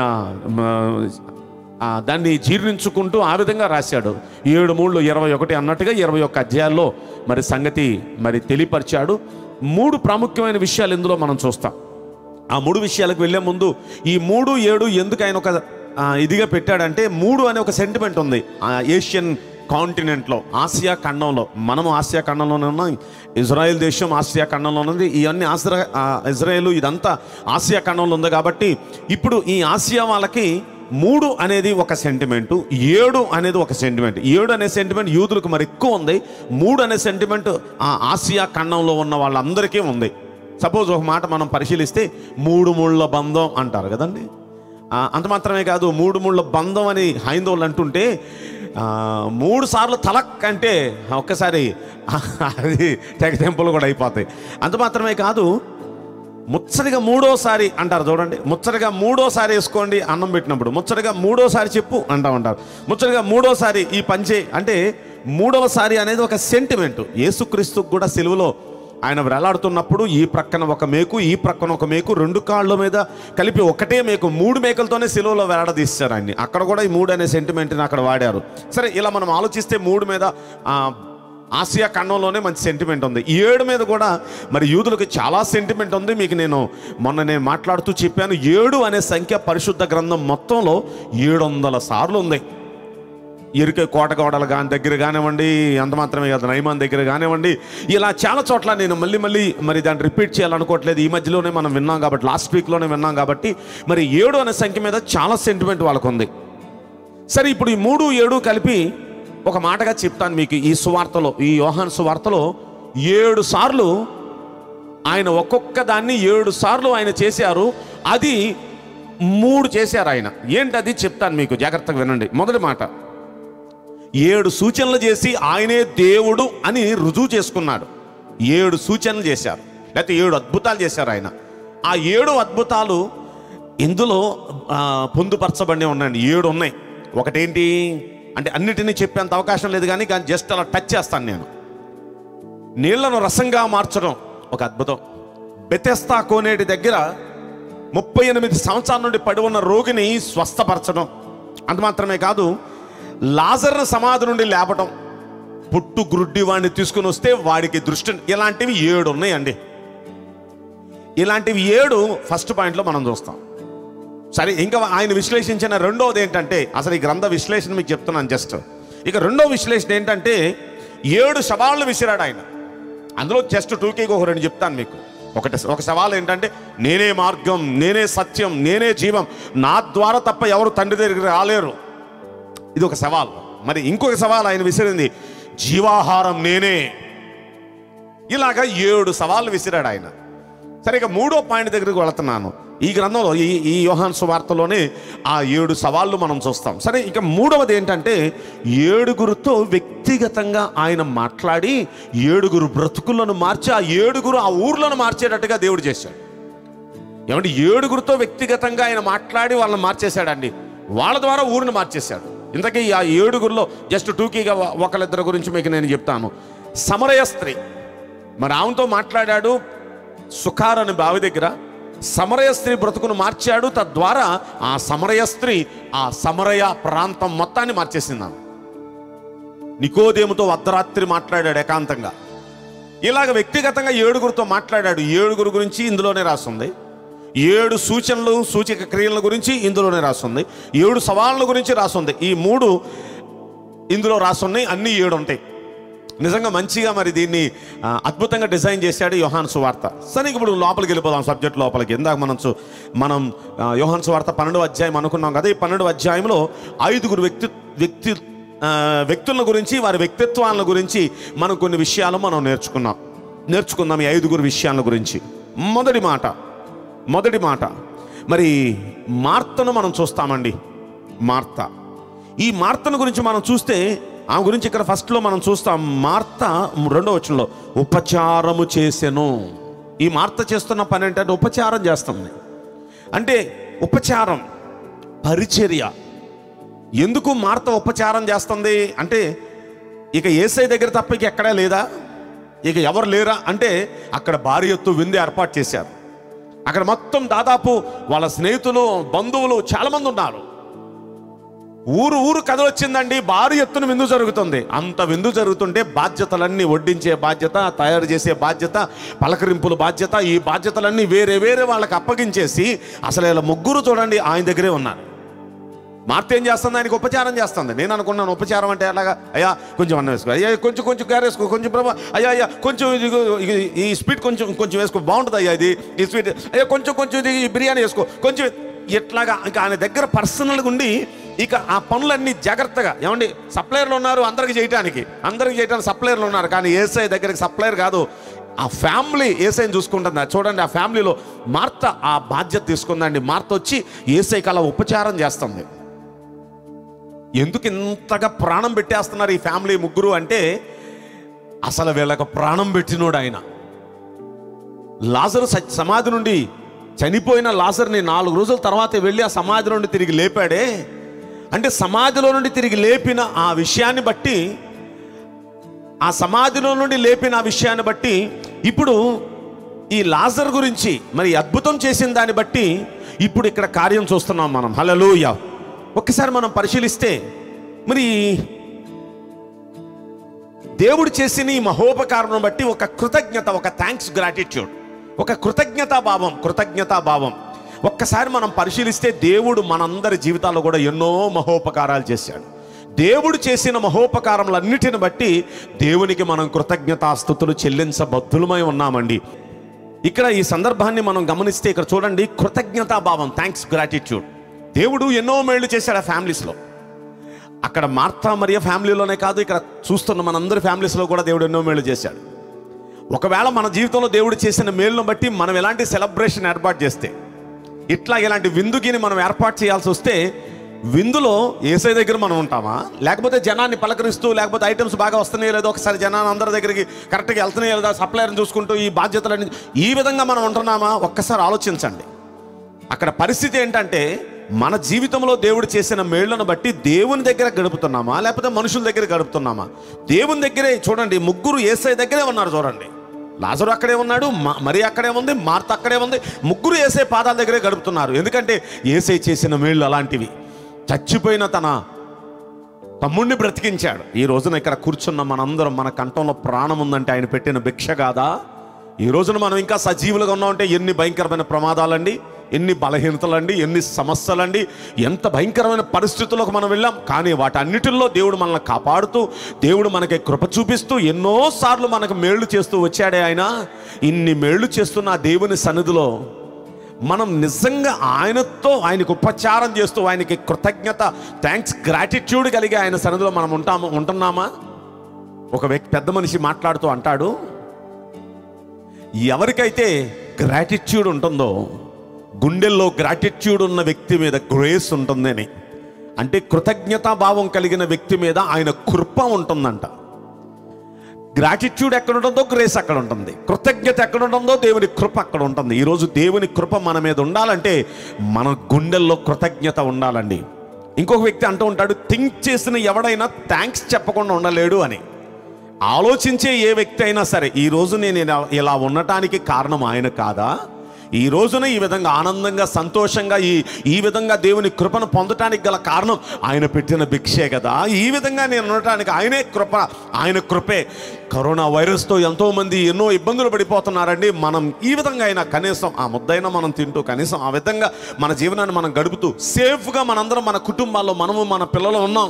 దాన్ని జీర్ణించుకుంటూ ఆ విధంగా రాశాడు. 7 3 21 అన్నట్టుగా 21 అధ్యాయాల్లో మరి సంగతి మరి తెలియపరిచాడు. 3 ప్రాముఖ్యమైన విషయాలు ఇందులో మనం చూస్తాం. ఆ 3 విషయాలకు వెళ్ళే ముందు ఈ 3, 7 ఎందుకు ఆయన ఒక ఇదిగా పెట్టాడంటే 3 అనే ఒక సెంటిమెంట్ ఉంది ఏషియన్ కాంటినెంట్లో, ఆసియా ఖండంలో. మనము ఆసియా ఖండంలోనే ఉన్నాం, ఇజ్రాయెల్ దేశం ఆసియా ఖండంలో ఉంది. ఇవన్నీ ఇజ్రాయేలు ఇదంతా ఆసియా ఖండంలో ఉంది. కాబట్టి ఇప్పుడు ఈ ఆసియా వాళ్ళకి 3 అనేది ఒక సెంటిమెంటు, 7 అనేది ఒక సెంటిమెంట్. 7 అనే సెంటిమెంట్ యూదులకు మరి ఎక్కువ ఉంది. 3 అనే సెంటిమెంట్ ఆ ఆసియా ఖండంలో ఉన్న వాళ్ళందరికీ ఉంది. సపోజ్ ఒక మాట మనం పరిశీలిస్తే 3 ముళ్ళ బంధం అంటారు కదండి. అంత మాత్రమే కాదు, 3 ముళ్ళ బంధం అని హైందవులు అంటుంటే 3 సార్లు తలక్ అంటే ఒక్కసారి అది తెగతెంపులు కూడా అయిపోతాయి. అంత మాత్రమే కాదు, ముచ్చటగా 3వసారి అంటారు చూడండి. ముచ్చటగా 3వసారి వేసుకోండి అన్నం పెట్టినప్పుడు, ముచ్చటగా 3వసారి చెప్పు అంటారు. ముచ్చటగా 3వసారి ఈ పంచే అంటే 3వసారి అనేది ఒక సెంటిమెంట్. యేసుక్రీస్తుకు కూడా సిలువలో ఆయన వేలాడుతున్నప్పుడు ఈ ప్రక్కన ఒక మేకు, ఈ ప్రక్కన ఒక మేకు, 2 కాళ్ళ మీద కలిపి ఒకటే మేకు, 3 మేకలతోనే సిలువలో వేలాడదీస్తారు ఆయన్ని. అక్కడ కూడా ఈ 3 అనే సెంటిమెంట్ని అక్కడ వాడారు. సరే, ఇలా మనం ఆలోచిస్తే 3 మీద ఆసియా ఖండంలోనే మంచి సెంటిమెంట్ ఉంది. 7 మీద కూడా మరి యూదులకు చాలా సెంటిమెంట్ ఉంది. మీకు నేను మాట్లాడుతూ చెప్పాను, 7 అనే సంఖ్య పరిశుద్ధ గ్రంథం మొత్తంలో 700 సార్లు ఉంది. ఎరుక కోటగోడలు దగ్గర కానివ్వండి, అంత మాత్రమే కాదు నైమాన్ దగ్గర కానివ్వండి, ఇలా చాలా చోట్ల నేను మళ్ళీ మరి దాన్ని రిపీట్ చేయాలనుకోవట్లేదు. ఈ మధ్యలోనే మనం విన్నాం కాబట్టి, లాస్ట్ వీక్లోనే విన్నాం కాబట్టి మరి 7 అనే సంఖ్య మీద చాలా సెంటిమెంట్ వాళ్ళకు ఉంది. సరే, ఇప్పుడు ఈ 3, 7 కలిపి ఒక మాటగా చెప్తాను మీకు. ఈ సువార్తలో, ఈ యోహాను సువార్తలో 7 సార్లు ఆయన ఒక్కొక్క దాన్ని 7 సార్లు ఆయన చేశారు. అది 3 చేశారు ఆయన. ఏంటది చెప్తాను మీకు, జాగ్రత్తగా వినండి. మొదటి మాట, 7 సూచనలు చేసి ఆయనే దేవుడు అని రుజువు చేసుకున్నాడు. 7 సూచనలు చేశారు, లేకపోతే 7 అద్భుతాలు చేశారు ఆయన. ఆ 7 అద్భుతాలు ఇందులో పొందుపరచబడి ఉన్నాయండి. 7 ఉన్నాయి. ఒకటేంటి అంటే అన్నిటినీ చెప్పేంత అవకాశం లేదు, కానీ జస్ట్ అలా టచ్ చేస్తాను నేను. నీళ్లను రసంగా మార్చడం ఒక అద్భుతం. బెతెస్తా కోనేటి దగ్గర 38 సంవత్సరాల నుండి పడి ఉన్న రోగిని స్వస్థపరచడం. అంత మాత్రమే కాదు, లాజర్ను సమాధి నుండి లేపటం, పుట్టు గ్రుడ్డి వాడిని తీసుకుని వస్తే వాడికి దృష్టి. ఇలాంటివి 7 ఉన్నాయండి. ఇలాంటివి 7 ఫస్ట్ పాయింట్లో మనం చూస్తాం. సరే, ఇంకా ఆయన విశ్లేషించిన రెండవది ఏంటంటే, అసలు ఈ గ్రంథ విశ్లేషణ మీకు చెప్తున్నాను జస్ట్. ఇక రెండో విశ్లేషణ ఏంటంటే, 7 సవాళ్ళు విసిరాడు ఆయన. అందులో జస్ట్ టూకీకి ఒక 2 చెప్తాను మీకు. ఒక సవాల్ ఏంటంటే, నేనే మార్గం, నేనే సత్యం, నేనే జీవం, నా ద్వారా తప్ప ఎవరు తండ్రి దగ్గరికి రాలేరు. ఇది ఒక సవాల్. మరి ఇంకొక సవాల్ ఆయన విసిరింది, జీవాహారం నేనే. ఇలాగా 7 సవాళ్ళు విసిరాడు ఆయన. సరే, ఇక మూడో పాయింట్ దగ్గరికి వెళుతున్నాను. ఈ గ్రంథంలో ఈ యోహాను సువార్తలోనే ఆ 7 సవాళ్ళు మనం చూస్తాం. సరే, ఇక మూడవది ఏంటంటే, 7గురితో వ్యక్తిగతంగా ఆయన మాట్లాడి 7 బ్రతుకులను మార్చి ఆ 7 ఆ ఊర్లను మార్చేటట్టుగా దేవుడు చేశాడు. ఏమంటే 7గురితో వ్యక్తిగతంగా ఆయన మాట్లాడి వాళ్ళని మార్చేశాడండి. వాళ్ళ ద్వారా ఊరిని మార్చేశాడు. ఇంతకీ ఆ 7గురిలో జస్ట్ టూకీగా ఒకళ్ళిద్దరి గురించి మీకు నేను చెప్తాను. సమరయ స్త్రీ, మరి ఆమెతో మాట్లాడాడు సుఖార్ అనే బావి దగ్గర. సమరయ స్త్రీ బ్రతుకును మార్చాడు. తద్వారా ఆ సమరయ స్త్రీ ఆ సమరయ ప్రాంతం మొత్తాన్ని మార్చేసింది. నికోదేముతో అర్ధరాత్రి మాట్లాడాడు ఏకాంతంగా. ఇలాగ వ్యక్తిగతంగా 7గురితో మాట్లాడాడు. 7 గురించి ఇందులోనే రాస్తుంది. 7 సూచనలు, సూచక క్రియల గురించి ఇందులోనే రాస్తుంది. 7 సవాళ్ళ గురించి రాస్తుంది. ఈ 3 ఇందులో రాసున్నాయి. అన్నీ 7 ఉంటాయి. నిజంగా మంచిగా మరి దీన్ని అద్భుతంగా డిజైన్ చేశాడు యోహాను సువార్త. సరే, ఇప్పుడు లోపలికి వెళ్ళిపోదాం, సబ్జెక్ట్ లోపలికి. ఇందాక మనం యోహాను సువార్త 12వ అధ్యాయం అనుకున్నాం కదా. ఈ 12వ అధ్యాయంలో 5 వ్యక్తుల గురించి, వారి వ్యక్తిత్వాల గురించి మనం కొన్ని విషయాలు మనం నేర్చుకుందాం ఈ 5 విషయాల గురించి. మొదటి మాట మరి మార్తను మనం చూస్తామండి. ఈ మార్తను గురించి మనం చూస్తే, ఆమె గురించి ఇక్కడ ఫస్ట్లో మనం చూస్తాం. మార్త 2వ వచనంలో ఉపచారము చేసెను. ఈ మార్త చేస్తున్న పని ఏంటంటే ఉపచారం చేస్తుంది. అంటే ఉపచారం, పరిచర్య. ఎందుకు మార్త ఉపచారం చేస్తుంది అంటే, ఇక యేసయ్య దగ్గర తప్ప ఇక ఎక్కడా లేదా, ఇక ఎవరు లేరా అంటే, అక్కడ భారీ ఎత్తు విందు ఏర్పాటు చేశారు. అక్కడ మొత్తం దాదాపు వాళ్ళ స్నేహితులు, బంధువులు చాలామంది ఉన్నారు. ఊరు కదలొచ్చిందండి. భారీ ఎత్తున విందు జరుగుతుంది. అంత విందు జరుగుతుంటే బాధ్యతలన్నీ, వడ్డించే బాధ్యత, తయారు చేసే బాధ్యత, పలకరింపుల బాధ్యత, ఈ బాధ్యతలన్నీ వేరే వాళ్ళకి అప్పగించేసి అసలు ఇలా 3 చూడండి ఆయన దగ్గరే ఉన్నారు. మార్త ఏం చేస్తుంది? ఆయనకి ఉపచారం చేస్తుంది. నేను అనుకున్నాను ఉపచారం అంటే అలాగా, అయ్యా కొంచెం అన్నం వేసుకో, అయ్యా కొంచెం గారు వేసుకో, కొంచెం ప్రభా, అయ్యా కొంచెం ఈ స్వీట్ కొంచెం వేసుకో, బాగుంటుంది అయ్యా ఇది, ఈ స్వీట్, అయ్యా కొంచెం ఇది బిర్యానీ వేసుకో, కొంచెం ఇట్లాగా. ఇంకా ఆయన దగ్గర పర్సనల్గా ఉండి ఇక ఆ పనులన్నీ జాగ్రత్తగా. ఏమండి, సప్లయర్లు ఉన్నారు అందరికి చేయడానికి సప్లయర్లు ఉన్నారు. కానీ యేసయ్య దగ్గరికి సప్లయర్ కాదు, ఆ ఫ్యామిలీ యేసయ్యని చూసుకుంటుంది. చూడండి, ఆ ఫ్యామిలీలో మార్త ఆ బాధ్యత తీసుకుందండి. మార్త వచ్చి యేసయ్యకి అలా ఉపచారం చేస్తుంది. ఎందుకు ఇంతగా ప్రాణం పెట్టేస్తున్నారు ఈ ఫ్యామిలీ 3 అంటే, అసలు వీళ్ళకు ప్రాణం పెట్టినోడు ఆయన. లాజరు సమాధి నుండి, చనిపోయిన లాజర్ని 4 రోజుల తర్వాత వెళ్ళి ఆ సమాధి నుండి తిరిగి లేపాడే. అంటే సమాధిలో నుండి తిరిగి లేపిన ఆ విషయాన్ని బట్టి, ఇప్పుడు ఈ లాజర్ గురించి మరి అద్భుతం చేసిన దాన్ని బట్టి ఇప్పుడు ఇక్కడ కార్యం చూస్తున్నాం మనం. హల్లెలూయా. ఒక్కసారి మనం పరిశీలిస్తే, మరి దేవుడు చేసిన ఈ మహోపకారం బట్టి ఒక కృతజ్ఞత, ఒక థ్యాంక్స్, గ్రాటిట్యూడ్, ఒక కృతజ్ఞతాభావం ఒక్కసారి మనం పరిశీలిస్తే, దేవుడు మనందరి జీవితాల్లో కూడా ఎన్నో మహోపకారాలు చేశాడు. దేవుడు చేసిన మహోపకారములన్నిటిని బట్టి దేవునికి మనం కృతజ్ఞతాస్తుతులు చెల్లించబద్ధులమై ఉన్నామండి. ఇక్కడ ఈ సందర్భాన్ని మనం గమనిస్తే, ఇక్కడ చూడండి, కృతజ్ఞతాభావం, థ్యాంక్స్, గ్రాటిట్యూడ్. దేవుడు ఎన్నో మేళ్ళు చేశాడు ఆ ఫ్యామిలీస్లో. అక్కడ మార్తా మరియ ఫ్యామిలీలోనే కాదు, ఇక్కడ చూస్తున్న మనందరి ఫ్యామిలీస్లో కూడా దేవుడు ఎన్నో మేలు చేశాడు. ఒకవేళ మన జీవితంలో దేవుడు చేసిన మేలును బట్టి మనం ఎలాంటి సెలబ్రేషన్ ఏర్పాటు చేస్తే, ఇలాంటి విందుకిని మనం ఏర్పాటు చేయాల్సి వస్తే, విందులో యేసయ్య దగ్గర మనం ఉంటామా, లేకపోతే జనాన్ని పలకరిస్తూ, లేకపోతే ఐటమ్స్ బాగా వస్తున్నాయో లేదో, ఒకసారి జనాన్ని అందరి దగ్గరికి కరెక్ట్గా వెళ్తున్నాయో లేదా, సప్లైర్ని చూసుకుంటూ ఈ బాధ్యతలన్నీ ఈ విధంగా మనం ఉంటున్నామా? ఒక్కసారి ఆలోచించండి. అక్కడ పరిస్థితి ఏంటంటే, మన జీవితంలో దేవుడు చేసిన మేళ్లను బట్టి దేవుని దగ్గర గడుపుతున్నామా, లేకపోతే మనుషుల దగ్గర గడుపుతున్నామా? దేవుని దగ్గరే. చూడండి, ముగ్గురు యేసయ్య దగ్గరే ఉన్నారు. చూడండి, లాజరు అక్కడే ఉన్నాడు, మరి అక్కడే ఉంది, మార్త అక్కడే ఉంది. ముగ్గురు యేసయ్య పాదాల దగ్గరే గడుపుతున్నారు. ఎందుకంటే యేసయ్య చేసిన మేళ్ళు అలాంటివి. చచ్చిపోయిన తన తమ్ముడిని బ్రతికించాడు. ఈ రోజున ఇక్కడ కూర్చున్న మనందరం, మన కంఠంలో ప్రాణం ఉందంటే ఆయన పెట్టిన భిక్ష కాదా? ఈ రోజున మనం ఇంకా సజీవులుగా ఉన్నామంటే ఎన్ని భయంకరమైన ప్రమాదాలండి, ఎన్ని బలహీనతలండి, ఎన్ని సమస్యలండి, ఎంత భయంకరమైన పరిస్థితులకు మనం వెళ్ళాం. కానీ వాటన్నిటిల్లో దేవుడు మనల్ని కాపాడుతూ, దేవుడు మనకి కృప చూపిస్తూ, ఎన్నోసార్లు మనకు మేళ్లు చేస్తూ వచ్చాడే ఆయన. ఇన్ని మేళ్లు చేస్తున్న ఆ దేవుని సన్నిధిలో మనం నిజంగా ఆయనకు ఉపచారం చేస్తూ, ఆయనకి కృతజ్ఞత, థ్యాంక్స్, గ్రాటిట్యూడ్ కలిగి ఆయన సన్నిధిలో మనం ఉంటున్నామా? ఒక పెద్ద మనిషి మాట్లాడుతూ అంటాడు, ఎవరికైతే గ్రాటిట్యూడ్ ఉంటుందో, గుండెల్లో గ్రాటిట్యూడ్ ఉన్న వ్యక్తి మీద గ్రేస్ ఉంటుందని. అంటే కృతజ్ఞతా భావం కలిగిన వ్యక్తి మీద ఆయన కృప ఉంటుందంట. గ్రాటిట్యూడ్ ఎక్కడ ఉంటుందో గ్రేస్ అక్కడ ఉంటుంది. కృతజ్ఞత ఎక్కడ ఉంటుందో దేవుని కృప అక్కడ ఉంటుంది. ఈరోజు దేవుని కృప మన మీద ఉండాలంటే మన గుండెల్లో కృతజ్ఞత ఉండాలండి. ఇంకొక వ్యక్తి అంటూ ఉంటాడు, థింక్ చేసిన ఎవడైనా థ్యాంక్స్ చెప్పకుండా ఉండలేడు అని. ఆలోచించే ఏ వ్యక్తి అయినా సరే, ఈరోజు నేను ఇలా ఉండటానికి కారణం ఆయన కాదా? ఈ రోజున ఈ విధంగా ఆనందంగా, సంతోషంగా, ఈ విధంగా దేవుని కృపను పొందటానికి గల కారణం ఆయన పెట్టిన భిక్షే కదా. ఈ విధంగా నేను ఉండటానికి ఆయన కృపే. కరోనా వైరస్తో ఎంతోమంది ఎన్నో ఇబ్బందులు పడిపోతున్నారండి. మనం ఈ విధంగా అయినా కనీసం ఆ ముద్దైనా మనం తింటూ, కనీసం ఆ విధంగా మన జీవనాన్ని మనం గడుపుతూ, సేఫ్గా మనందరం మన కుటుంబాల్లో మనము మన పిల్లలు ఉన్నాం.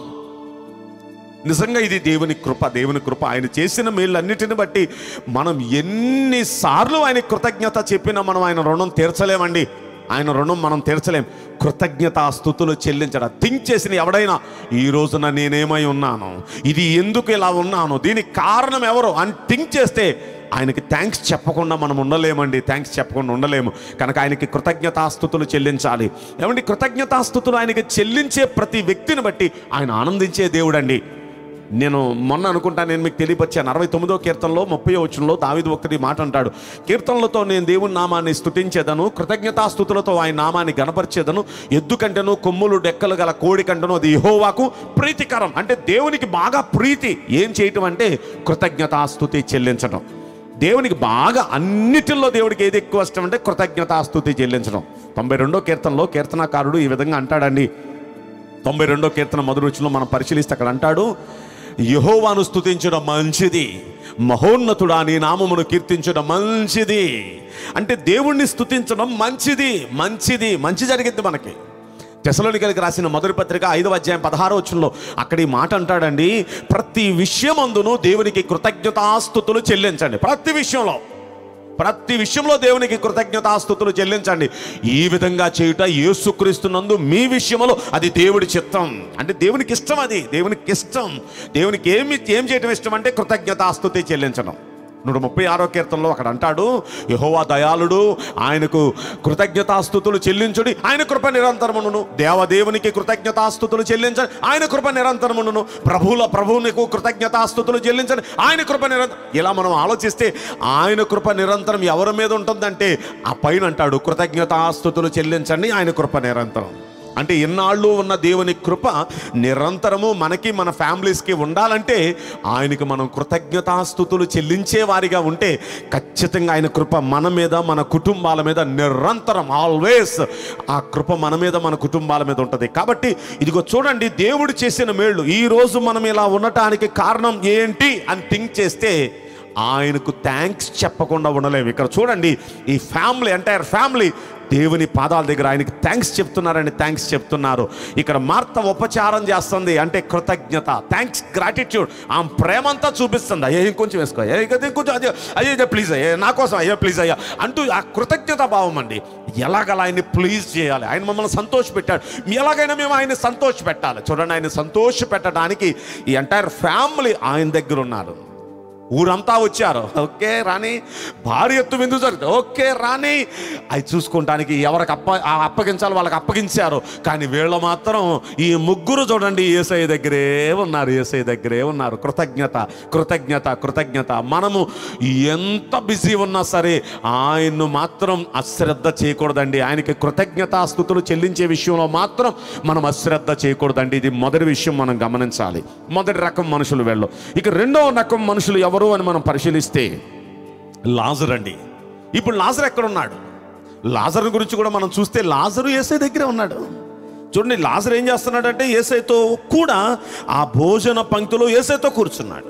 నిజంగా ఇది దేవుని కృప. ఆయన చేసిన మేళ్ళన్నిటిని బట్టి మనం ఎన్నిసార్లు ఆయన కృతజ్ఞత చెప్పినా మనం ఆయన రుణం తీర్చలేమండి. ఆయన రుణం మనం తీర్చలేం. కృతజ్ఞతాస్తుతులు చెల్లించడం. థింక్ చేసిన ఎవడైనా, ఈ రోజున నేనేమై ఉన్నాను, ఇది ఎందుకు ఇలా ఉన్నాను, దీనికి కారణం ఎవరు అని థింక్ చేస్తే ఆయనకి థ్యాంక్స్ చెప్పకుండా మనం ఉండలేమండి. థ్యాంక్స్ చెప్పకుండా ఉండలేము. కనుక ఆయనకి కృతజ్ఞతాస్తుతులు చెల్లించాలి. ఏమండి, కృతజ్ఞతాస్తుతులు ఆయనకి చెల్లించే ప్రతి వ్యక్తిని బట్టి ఆయన ఆనందించే దేవుడండి. నేను మొన్న అనుకుంటా, నేను మీకు తెలియపరిచాను, 69వ కీర్తనలో 30వ వచనంలో దావీదు ఒక్కటి మాట అంటాడు, కీర్తనలతో నేను దేవుని నామాన్ని స్తుతించేదను, కృతజ్ఞతాస్తుతులతో ఆయన నామాన్ని గణపరిచేదను, ఎద్దు కంటేను కొమ్ములు డెక్కలు గల కోడి కంటేను అది యెహోవాకు ప్రీతికరం. అంటే దేవునికి బాగా ప్రీతి ఏం చేయటం అంటే కృతజ్ఞతాస్తుతి చెల్లించడం. దేవునికి బాగా అన్నిటిల్లో దేవుడికి ఏది ఎక్కువ ఇష్టం అంటే కృతజ్ఞతాస్తుతి చెల్లించడం. 92వ కీర్తనలో కీర్తనకారుడు ఈ విధంగా అంటాడండి. 92వ కీర్తన మొదటి వచనంలో మనం పరిశీలిస్తే అక్కడ అంటాడు, యెహోవాను స్తుతించడం మంచిది, మహోన్నతుడా నీ నామమును కీర్తించడం మంచిది. అంటే దేవుణ్ణి స్తుతించడం మంచి జరిగింది మనకి. తెసలోనికైలకు రాసిన మొదటి పత్రిక 5వ అధ్యాయం 16వ వచనంలో అక్కడ ఈ మాట అంటాడండి, ప్రతి విషయమందును దేవునికి కృతజ్ఞతాస్తుతులు చెల్లించండి. ప్రతి విషయంలో దేవునికి కృతజ్ఞతాస్తుతులు చెల్లించండి. ఈ విధంగా చేయుట యేసుక్రీస్తునందు మీ విషయంలో అది దేవుడి చిత్తం. అంటే దేవునికి ఇష్టం. దేవునికి ఇష్టం. దేవునికి ఏం చేయటం ఇష్టం అంటే కృతజ్ఞతాస్తుతి చెల్లించడం. 136వ కీర్తనలో అక్కడ అంటాడు, యెహోవా దయాళుడు, ఆయనకు కృతజ్ఞతాస్తుతులు చెల్లించుడి, ఆయన కృప నిరంతరమును. దేవదేవునికి కృతజ్ఞతాస్తుతులు చెల్లించండి, ఆయన కృప నిరంతరమును. ప్రభువునికి కృతజ్ఞతాస్తుతులు చెల్లించండి, ఆయన కృప నిరంతరం. ఇలా మనం ఆలోచిస్తే ఆయన కృప నిరంతరం ఎవరి మీద ఉంటుందంటే ఆ పైన అంటాడు, కృతజ్ఞతాస్తుతులు చెల్లించండి, ఆయన కృప నిరంతరం. అంటే ఇన్నాళ్ళు ఉన్న దేవుని కృప నిరంతరము మనకి, మన ఫ్యామిలీస్కి ఉండాలంటే ఆయనకి మనం కృతజ్ఞతాస్తుతులు చెల్లించే వారిగా ఉంటే ఖచ్చితంగా ఆయన కృప మన మీద, మన కుటుంబాల మీద నిరంతరం, ఆల్వేస్ ఆ కృప మన మీద, మన కుటుంబాల మీద ఉంటుంది. కాబట్టి ఇదిగో చూడండి, దేవుడు చేసిన మేళ్ళు. ఈరోజు మనం ఇలా ఉండటానికి కారణం ఏంటి అని థింక్ చేస్తే ఆయనకు థ్యాంక్స్ చెప్పకుండా ఉండలేము. ఇక్కడ చూడండి, ఈ ఫ్యామిలీ, ఎంటైర్ ఫ్యామిలీ దేవుని పాదాల దగ్గర ఆయనకి థ్యాంక్స్ చెప్తున్నారని థ్యాంక్స్ చెప్తున్నారు. ఇక్కడ మార్త ఉపచారం చేస్తుంది, అంటే కృతజ్ఞత, థ్యాంక్స్, గ్రాటిట్యూడ్. ఆ ప్రేమంతా చూపిస్తుంది. అయ్యా ఇంకొంచెం వేసుకో, ఇంకొంచెం, అయ్యో ప్లీజ్ అయ్యా, నా కోసం అయ్యో ప్లీజ్ అయ్యా అంటూ ఆ కృతజ్ఞత భావం అండి. ఎలాగలా ఆయన్ని ప్లీజ్ చేయాలి, ఆయన మమ్మల్ని సంతోష పెట్టాడు, ఎలాగైనా మేము ఆయన్ని సంతోష పెట్టాలి. చూడండి, ఆయన సంతోష పెట్టడానికి ఈ ఎంటైర్ ఫ్యామిలీ ఆయన దగ్గర ఉన్నారు. ఊరంతా వచ్చారు, ఓకే రాని. భారీ ఎత్తు విందు జరుగుతుంది, ఓకే రాని. అవి చూసుకుంటానికి ఎవరికి అప్పగించాలి వాళ్ళకి అప్పగించారు. కానీ వీళ్ళు మాత్రం ఈ ముగ్గురు చూడండి యేసయ్య దగ్గరే ఉన్నారు, యేసయ్య దగ్గరే ఉన్నారు. కృతజ్ఞత, కృతజ్ఞత, కృతజ్ఞత. మనము ఎంత బిజీ ఉన్నా సరే ఆయన్ను మాత్రం అశ్రద్ధ చేయకూడదండి. ఆయనకి కృతజ్ఞతాస్తుతులు చెల్లించే విషయంలో మాత్రం మనం అశ్రద్ధ చేయకూడదండి. ఇది మొదటి విషయం మనం గమనించాలి. మొదటి రకం మనుషులు వెళ్ళు. ఇక రెండవ రకం మనుషులు ఎవరు అని మనం పరిశీలిస్తే లాజరు అండి. ఇప్పుడు లాజరు ఎక్కడ ఉన్నాడు? లాజరు గురించి కూడా మనం చూస్తే లాజరు యేసయ్య దగ్గరే ఉన్నాడు. చూడండి, లాజరు ఏం చేస్తున్నాడంటే యేసయ్యతో కూడా ఆ భోజన పంక్తిలో యేసయ్యతో కూర్చున్నాడు.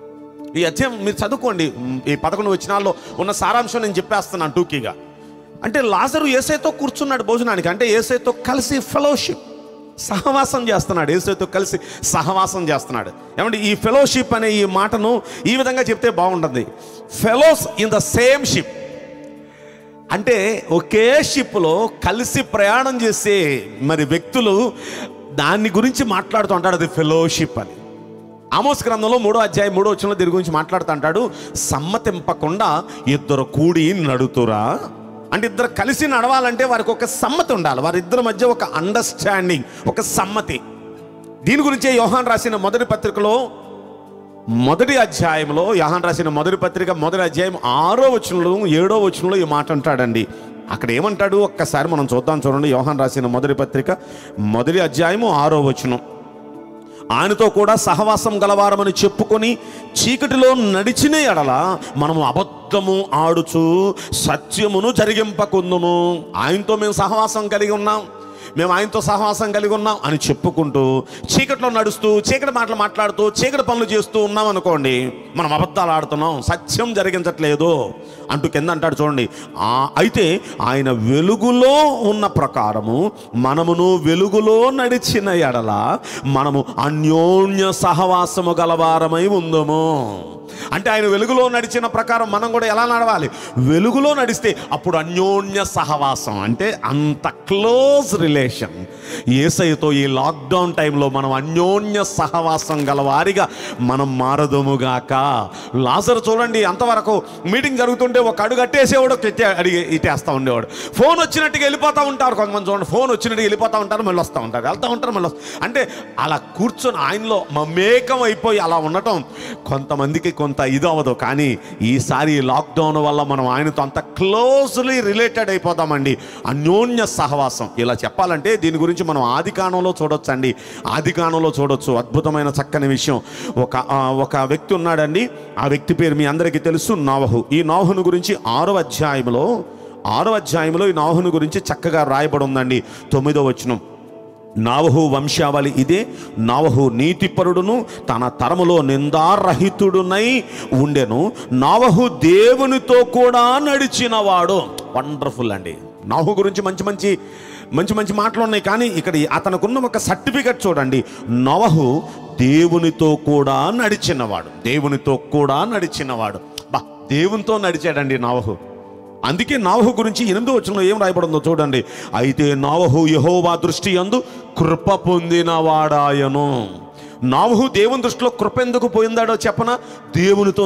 ఈ అధ్యాయం మీరు చదువుకోండి, ఈ 11 వచనాల్లో ఉన్న సారాంశం నేను చెప్పేస్తున్నాను టూకీగా. అంటే లాజరు యేసయ్యతో కూర్చున్నాడు భోజనానికి, అంటే యేసయ్యతో కలిసి ఫెలోషిప్, సహవాసం చేస్తున్నాడు. యేసయ్యతో కలిసి సహవాసం చేస్తున్నాడు. ఏమంటే ఈ ఫెలోషిప్ అనే ఈ మాటను ఈ విధంగా చెప్తే బాగుంటుంది. Fellows in the same ship, అంటే ఒకే షిప్లో కలిసి ప్రయాణం చేసే మరి వ్యక్తులు, దాన్ని గురించి మాట్లాడుతూ ఉంటాడు. అది ఫెలోషిప్ అని. ఆమోస్ గ్రంథంలో 3వ అధ్యాయం 3వ వచనంలో దీని గురించి మాట్లాడుతూ అంటాడు, సమ్మతింపకుండా ఇద్దరు కూడి నడుతురా. అంటే ఇద్దరు కలిసి నడవాలంటే వారికి ఒక సమ్మతి ఉండాలి, వారిద్దరి మధ్య ఒక అండర్స్టాండింగ్, ఒక సమ్మతి. దీని గురించే యోహాన్ రాసిన మొదటి పత్రికలో మొదటి అధ్యాయంలో, యోహాన్ రాసిన మొదటి పత్రిక మొదటి అధ్యాయం 6వ వచనంలో 7వ వచనంలో ఈ మాట అంటాడండి. అక్కడ ఏమంటాడు ఒక్కసారి మనం చూద్దాం. చూడండి, యోహాన్ రాసిన మొదటి పత్రిక మొదటి అధ్యాయము 6వ వచనం. ఆయనతో కూడా సహవాసం గలవారమని చెప్పుకొని చీకటిలో నడిచిన ఎడల మనము అబద్ధము ఆడుచు సత్యమును జరిగింపకుందుము. ఆయనతో మేము సహవాసం కలిగి ఉన్నాం, మేము ఆయనతో సహవాసం కలిగి ఉన్నాం అని చెప్పుకుంటూ చీకటిలో నడుస్తూ చీకటి మాటలు మాట్లాడుతూ చీకటి పనులు చేస్తూ ఉన్నాం అనుకోండి, మనం అబద్ధాలు ఆడుతున్నాం, సత్యం జరిగించట్లేదు అంటూ కింద అంటాడు. చూడండి, అయితే ఆయన వెలుగులో ఉన్న ప్రకారము మనమును వెలుగులో నడిచిన ఎడల మనము అన్యోన్య సహవాసము గలవారమై ఉందము. అంటే ఆయన వెలుగులో నడిచిన ప్రకారం మనం కూడా ఎలా నడవాలి? వెలుగులో నడిస్తే అప్పుడు అన్యోన్య సహవాసం, అంటే అంత క్లోజ్ రిలేషన్. యేసయ్యతో ఈ లాక్డౌన్ టైంలో మనం అన్యోన్య సహవాసం గలవారిగా మనం మారదుముగాక. లాజరు చూడండి, అంతవరకు మీటింగ్ జరుగుతుంటే ఒక అడుగు అట్టేసేవాడు, ఇటేస్తూ ఉండేవాడు. ఫోన్ వచ్చినట్టుగా వెళ్ళిపోతూ ఉంటారు కొంతమంది. చూడండి, ఫోన్ వచ్చినట్టుగా వెళ్ళిపోతూ ఉంటారు, మళ్ళీ వస్తూ ఉంటారు, వెళ్తూ ఉంటారు, మళ్ళీ అంటే అలా కూర్చొని ఆయనలో మమేకం అయిపోయి అలా ఉండటం కొంతమందికి కొంత ఇది అవ్వదు. కానీ ఈసారి లాక్డౌన్ వల్ల మనం ఆయనతో అంత క్లోజ్లీ రిలేటెడ్ అయిపోతామండి. అన్యోన్య సహవాసం. ఇలా చెప్పాలంటే దీని గురించి మనం ఆదికాండంలో చూడొచ్చండి. ఆదికాండంలో చూడొచ్చు, అద్భుతమైన చక్కని విషయం. ఒక వ్యక్తి ఉన్నాడండి, ఆ వ్యక్తి పేరు మీ అందరికీ తెలుసు, నోవహు. ఈ నోవహును గురించి 6వ అధ్యాయంలో ఈ నోవహును గురించి చక్కగా రాయబడి ఉందండి. 9వ వచనం. నోవహు వంశావళి ఇదే. నోవహు నీతిపరుడును తన తరములో నిందారహితుడునై ఉండెను. నోవహు దేవునితో కూడా నడిచినవాడు. వండర్ఫుల్ అండి. నోవహు గురించి మంచి మంచి మాటలు ఉన్నాయి. కానీ ఇక్కడ అతనుకున్న ఒక సర్టిఫికెట్ చూడండి, నోవహు దేవునితో కూడా నడిచినవాడు. దేవునితో కూడా నడిచినవాడు. దేవునితో నడిచాడండి నోవహు. అందుకే నోవహు గురించి 8వ వచనంలో ఏం రాయబడిందో చూడండి. అయితే నోవహు యెహోవా దృష్టి యందు కృప పొందినవాడాయను. నోవహు దేవుని దృష్టిలో కృప ఎందుకు పొందాడో చెప్పనా? దేవునితో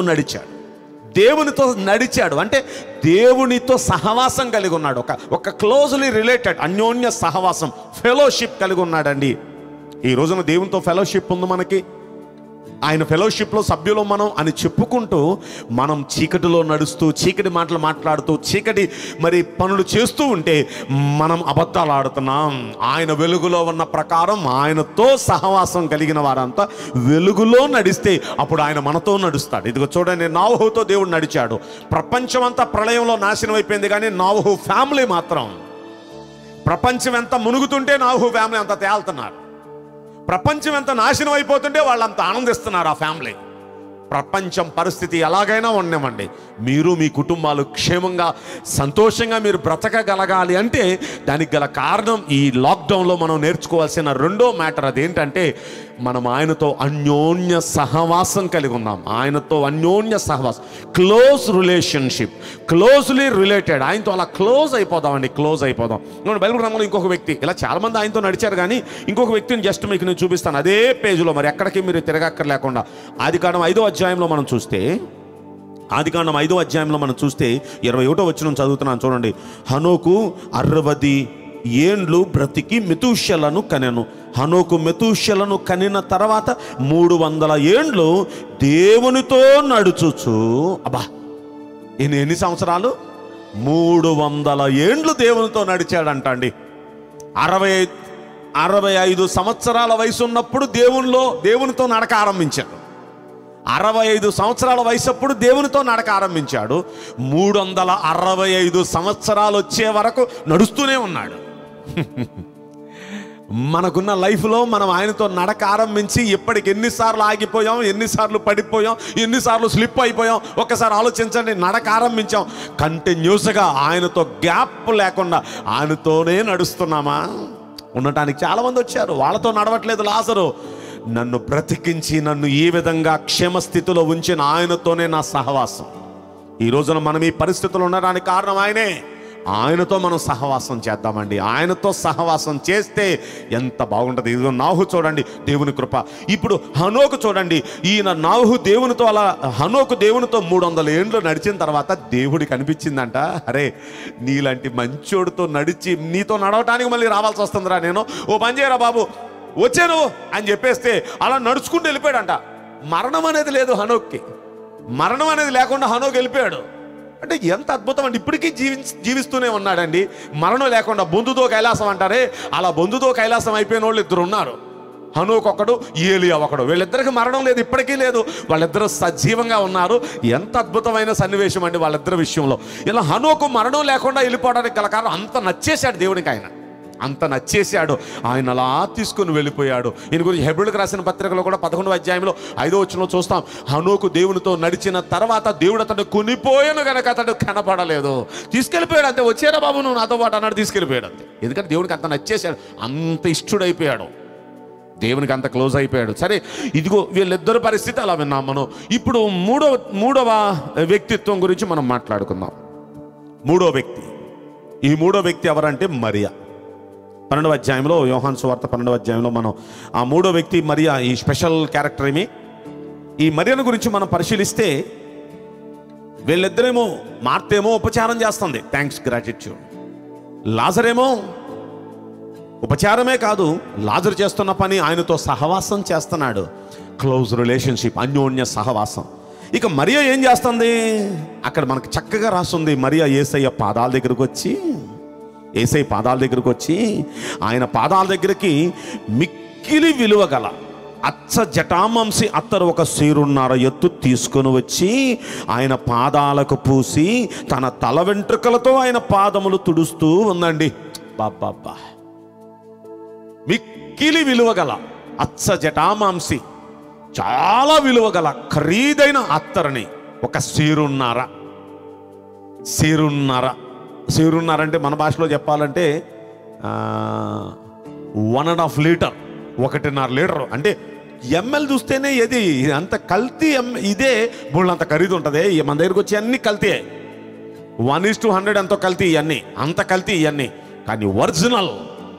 నడిచాడు అంటే దేవునితో సహవాసం కలిగి ఉన్నాడు. ఒక క్లోజ్లీ రిలేటెడ్ అన్యోన్య సహవాసం, ఫెలోషిప్ కలిగి ఉన్నాడండి. ఈ రోజున దేవునితో ఫెలోషిప్ ఉంది మనకి. ఆయన ఫెలోషిప్లో సభ్యులు మనం అని చెప్పుకుంటూ మనం చీకటిలో నడుస్తూ చీకటి మాటలు మాట్లాడుతూ చీకటి మరి పనులు చేస్తూ ఉంటే మనం అబద్ధాలు ఆడుతున్నాం. ఆయన వెలుగులో ఉన్న ప్రకారం ఆయనతో సహవాసం కలిగిన వారంతా వెలుగులో నడిస్తే అప్పుడు ఆయన మనతో నడుస్తాడు. ఇదిగో చూడండి, నోవహుతో దేవుడు నడిచాడు. ప్రపంచం అంతా ప్రళయంలో నాశనం అయిపోయింది, కానీ నోవహు ఫ్యామిలీ మాత్రం, ప్రపంచం ఎంత మునుగుతుంటే నోవహు ఫ్యామిలీ అంత తేలుతున్నారు. ప్రపంచం ఎంత నాశనం అయిపోతుంటే వాళ్ళంత ఆనందిస్తున్నారు ఆ ఫ్యామిలీ. ప్రపంచం పరిస్థితి ఎలాగైనా ఉండమండి, మీరు మీ కుటుంబాలు క్షేమంగా సంతోషంగా మీరు బ్రతకగలగాలి అంటే దానికి గల కారణం ఈ లాక్డౌన్లో మనం నేర్చుకోవాల్సిన రెండో మ్యాటర్ అదేంటంటే మనం ఆయనతో అన్యోన్య సహవాసం కలిగి ఉన్నాం. ఆయనతో అన్యోన్య సహవాసం, క్లోజ్ రిలేషన్షిప్, క్లోజ్లీ రిలేటెడ్. ఆయనతో అలా క్లోజ్ అయిపోదామండి, క్లోజ్ అయిపోదాం. బైబిల్ గ్రంథంలో ఇంకొక వ్యక్తి, ఇలా చాలామంది ఆయనతో నడిచారు కానీ ఇంకొక వ్యక్తిని జస్ట్ మీకు నేను చూపిస్తాను అదే పేజీలో, మరి ఎక్కడికి మీరు తిరగక్కర్లేకుండా. ఆదికాండం 5వ అధ్యాయంలో మనం చూస్తే, ఆదికాండం 5వ అధ్యాయంలో మనం చూస్తే 21వ వచనం చదువుతున్నాను చూడండి. హనోకు 60 ఏండ్లు బ్రతికి మెతూషెలను కనెను. హనోకు మెతూషెలను కనిన తర్వాత 300 ఏండ్లు దేవునితో నడుచుచు, అబ్బా ఎన్ని సంవత్సరాలు? 300 ఏండ్లు దేవునితో నడిచాడంట అండి. 65 సంవత్సరాల వయసు ఉన్నప్పుడు దేవునితో నడక ఆరంభించాడు. 65 సంవత్సరాల వయసప్పుడు దేవునితో నడక ఆరంభించాడు. 365 సంవత్సరాలు వచ్చే వరకు నడుస్తూనే ఉన్నాడు. మనకున్న లైఫ్లో మనం ఆయనతో నడక ఆరంభించి ఇప్పటికి ఎన్నిసార్లు ఆగిపోయాం, ఎన్నిసార్లు పడిపోయాం, ఎన్నిసార్లు స్లిప్ అయిపోయాం. ఒక్కసారి ఆలోచించండి. నడక ఆరంభించాం, కంటిన్యూస్గా ఆయనతో గ్యాప్ లేకుండా ఆయనతోనే నడుస్తున్నామా? ఉండటానికి చాలామంది వచ్చారు, వాళ్ళతో నడవట్లేదు. లాజరు, నన్ను బ్రతికించి నన్ను ఈ విధంగా క్షేమస్థితిలో ఉంచిన ఆయనతోనే నా సహవాసం. ఈ రోజున మనం ఈ పరిస్థితులు ఉండడానికి కారణం ఆయనే. ఆయనతో మనం సహవాసం చేద్దామండి. ఆయనతో సహవాసం చేస్తే ఎంత బాగుంటుంది. ఇదిగో నాహు చూడండి, దేవుని కృప. ఇప్పుడు హనోకు చూడండి, ఈయన నాహు దేవునితో అలా, హనోకు దేవునితో 300 ఏండ్లు నడిచిన తర్వాత దేవుడికి అనిపించిందంట, అరే నీలాంటి మంచోడితో నడిచి నీతో నడవటానికి మళ్ళీ రావాల్సి వస్తుందిరా, నేను ఓ పని చేయరా బాబు వచ్చాను అని చెప్పేస్తే అలా నడుచుకుంటూ వెళ్ళిపోయాడంట. మరణం అనేది లేదు హనోక్కి, మరణం అనేది లేకుండా హనోకు వెళ్ళిపోయాడు. అంటే ఎంత అద్భుతం అండి. ఇప్పటికీ జీవిస్తూనే ఉన్నాడండి, మరణం లేకుండా. బొందుతో కైలాసం అంటారే, అలా బొందుతో కైలాసం అయిపోయిన వాళ్ళు 2 ఉన్నారు. హనోకు ఒకడు, ఏలియా ఒకడు. వీళ్ళిద్దరికి మరణం లేదు, ఇప్పటికీ లేదు. వాళ్ళిద్దరూ సజీవంగా ఉన్నారు. ఎంత అద్భుతమైన సన్నివేశం అండి వాళ్ళిద్దరి విషయంలో. ఇలా హనోకు మరణం లేకుండా వెళ్ళిపోవడానికి గల కారణం అంత నచ్చేశాడు దేవునికి. ఆయన అంత నచ్చేశాడు, ఆయన అలా తీసుకుని వెళ్ళిపోయాడు. ఈయన గురించి హెబ్రీయులకు రాసిన పత్రికలో కూడా 11వ అధ్యాయంలో 5వ వచనంలో చూస్తాం. హనోకు దేవునితో నడిచిన తర్వాత దేవుడు అతడు కొనిపోయాను గనక అతడు కనపడలేదు. తీసుకెళ్ళిపోయాడు అంతే. వచ్చారా బాబు నువ్వు నాతో పాటు అన్నాడు, తీసుకెళ్ళిపోయాడు అంతే. ఎందుకంటే దేవునికి అంత నచ్చేశాడు, అంత ఇష్టడైపోయాడు, దేవునికి అంత క్లోజ్ అయిపోయాడు. సరే, ఇదిగో వీళ్ళిద్దరు పరిస్థితి అలా విన్నాం మనం. ఇప్పుడు మూడవ వ్యక్తిత్వం గురించి మనం మాట్లాడుకుందాం. మూడో వ్యక్తి, ఈ మూడో వ్యక్తి ఎవరంటే మరియా. 12వ అధ్యాయంలో, యోహాను సువార్త 12వ అధ్యాయంలో మనం ఆ మూడో వ్యక్తి మరియా, ఈ స్పెషల్ క్యారెక్టర్ ఏమి. ఈ మరియను గురించి మనం పరిశీలిస్తే వీళ్ళిద్దరేమో, మార్తేమో ఉపచారం చేస్తుంది, థ్యాంక్స్ గ్రాటిట్యూడ్. లాజరేమో ఉపచారమే కాదు, లాజరు చేస్తున్న పని ఆయనతో సహవాసం చేస్తున్నాడు, క్లోజ్ రిలేషన్షిప్, అన్యోన్య సహవాసం. ఇక మరియా ఏం చేస్తుంది? అక్కడ మనకు చక్కగా రాస్తుంది. మరియా యేసయ్య పాదాల దగ్గరకు వచ్చి, యేసయ్య పాదాల దగ్గరకు వచ్చి, ఆయన పాదాల దగ్గరికి మిక్కిలి విలువ గల అచ్చ జటామాంసి అత్తరు ఒక 1.5 ఎత్తు తీసుకొని వచ్చి ఆయన పాదాలకు పూసి తన తల వెంట్రుకలతో ఆయన పాదములు తుడుస్తూ ఉందండి. బాబ్బా, మిక్కిలి విలువ గల అచ్చ జటామాంసి, చాలా విలువ గల ఖరీదైన అత్తరుని ఒక 1.5 అంటే మన భాషలో చెప్పాలంటే 1.5 లీటర్, 1.5 లీటర్ అంటే ఎంఎల్ చూస్తేనే ఏది అంత కల్తీ. ఇదే బోళ్ళంత ఖరీదు ఉంటుంది. మన దగ్గరకు వచ్చి అన్ని కల్తీ, 1:100 ఎంతో కల్తీ, ఇవన్నీ అంత కల్తీ ఇవన్నీ. కానీ ఒరిజినల్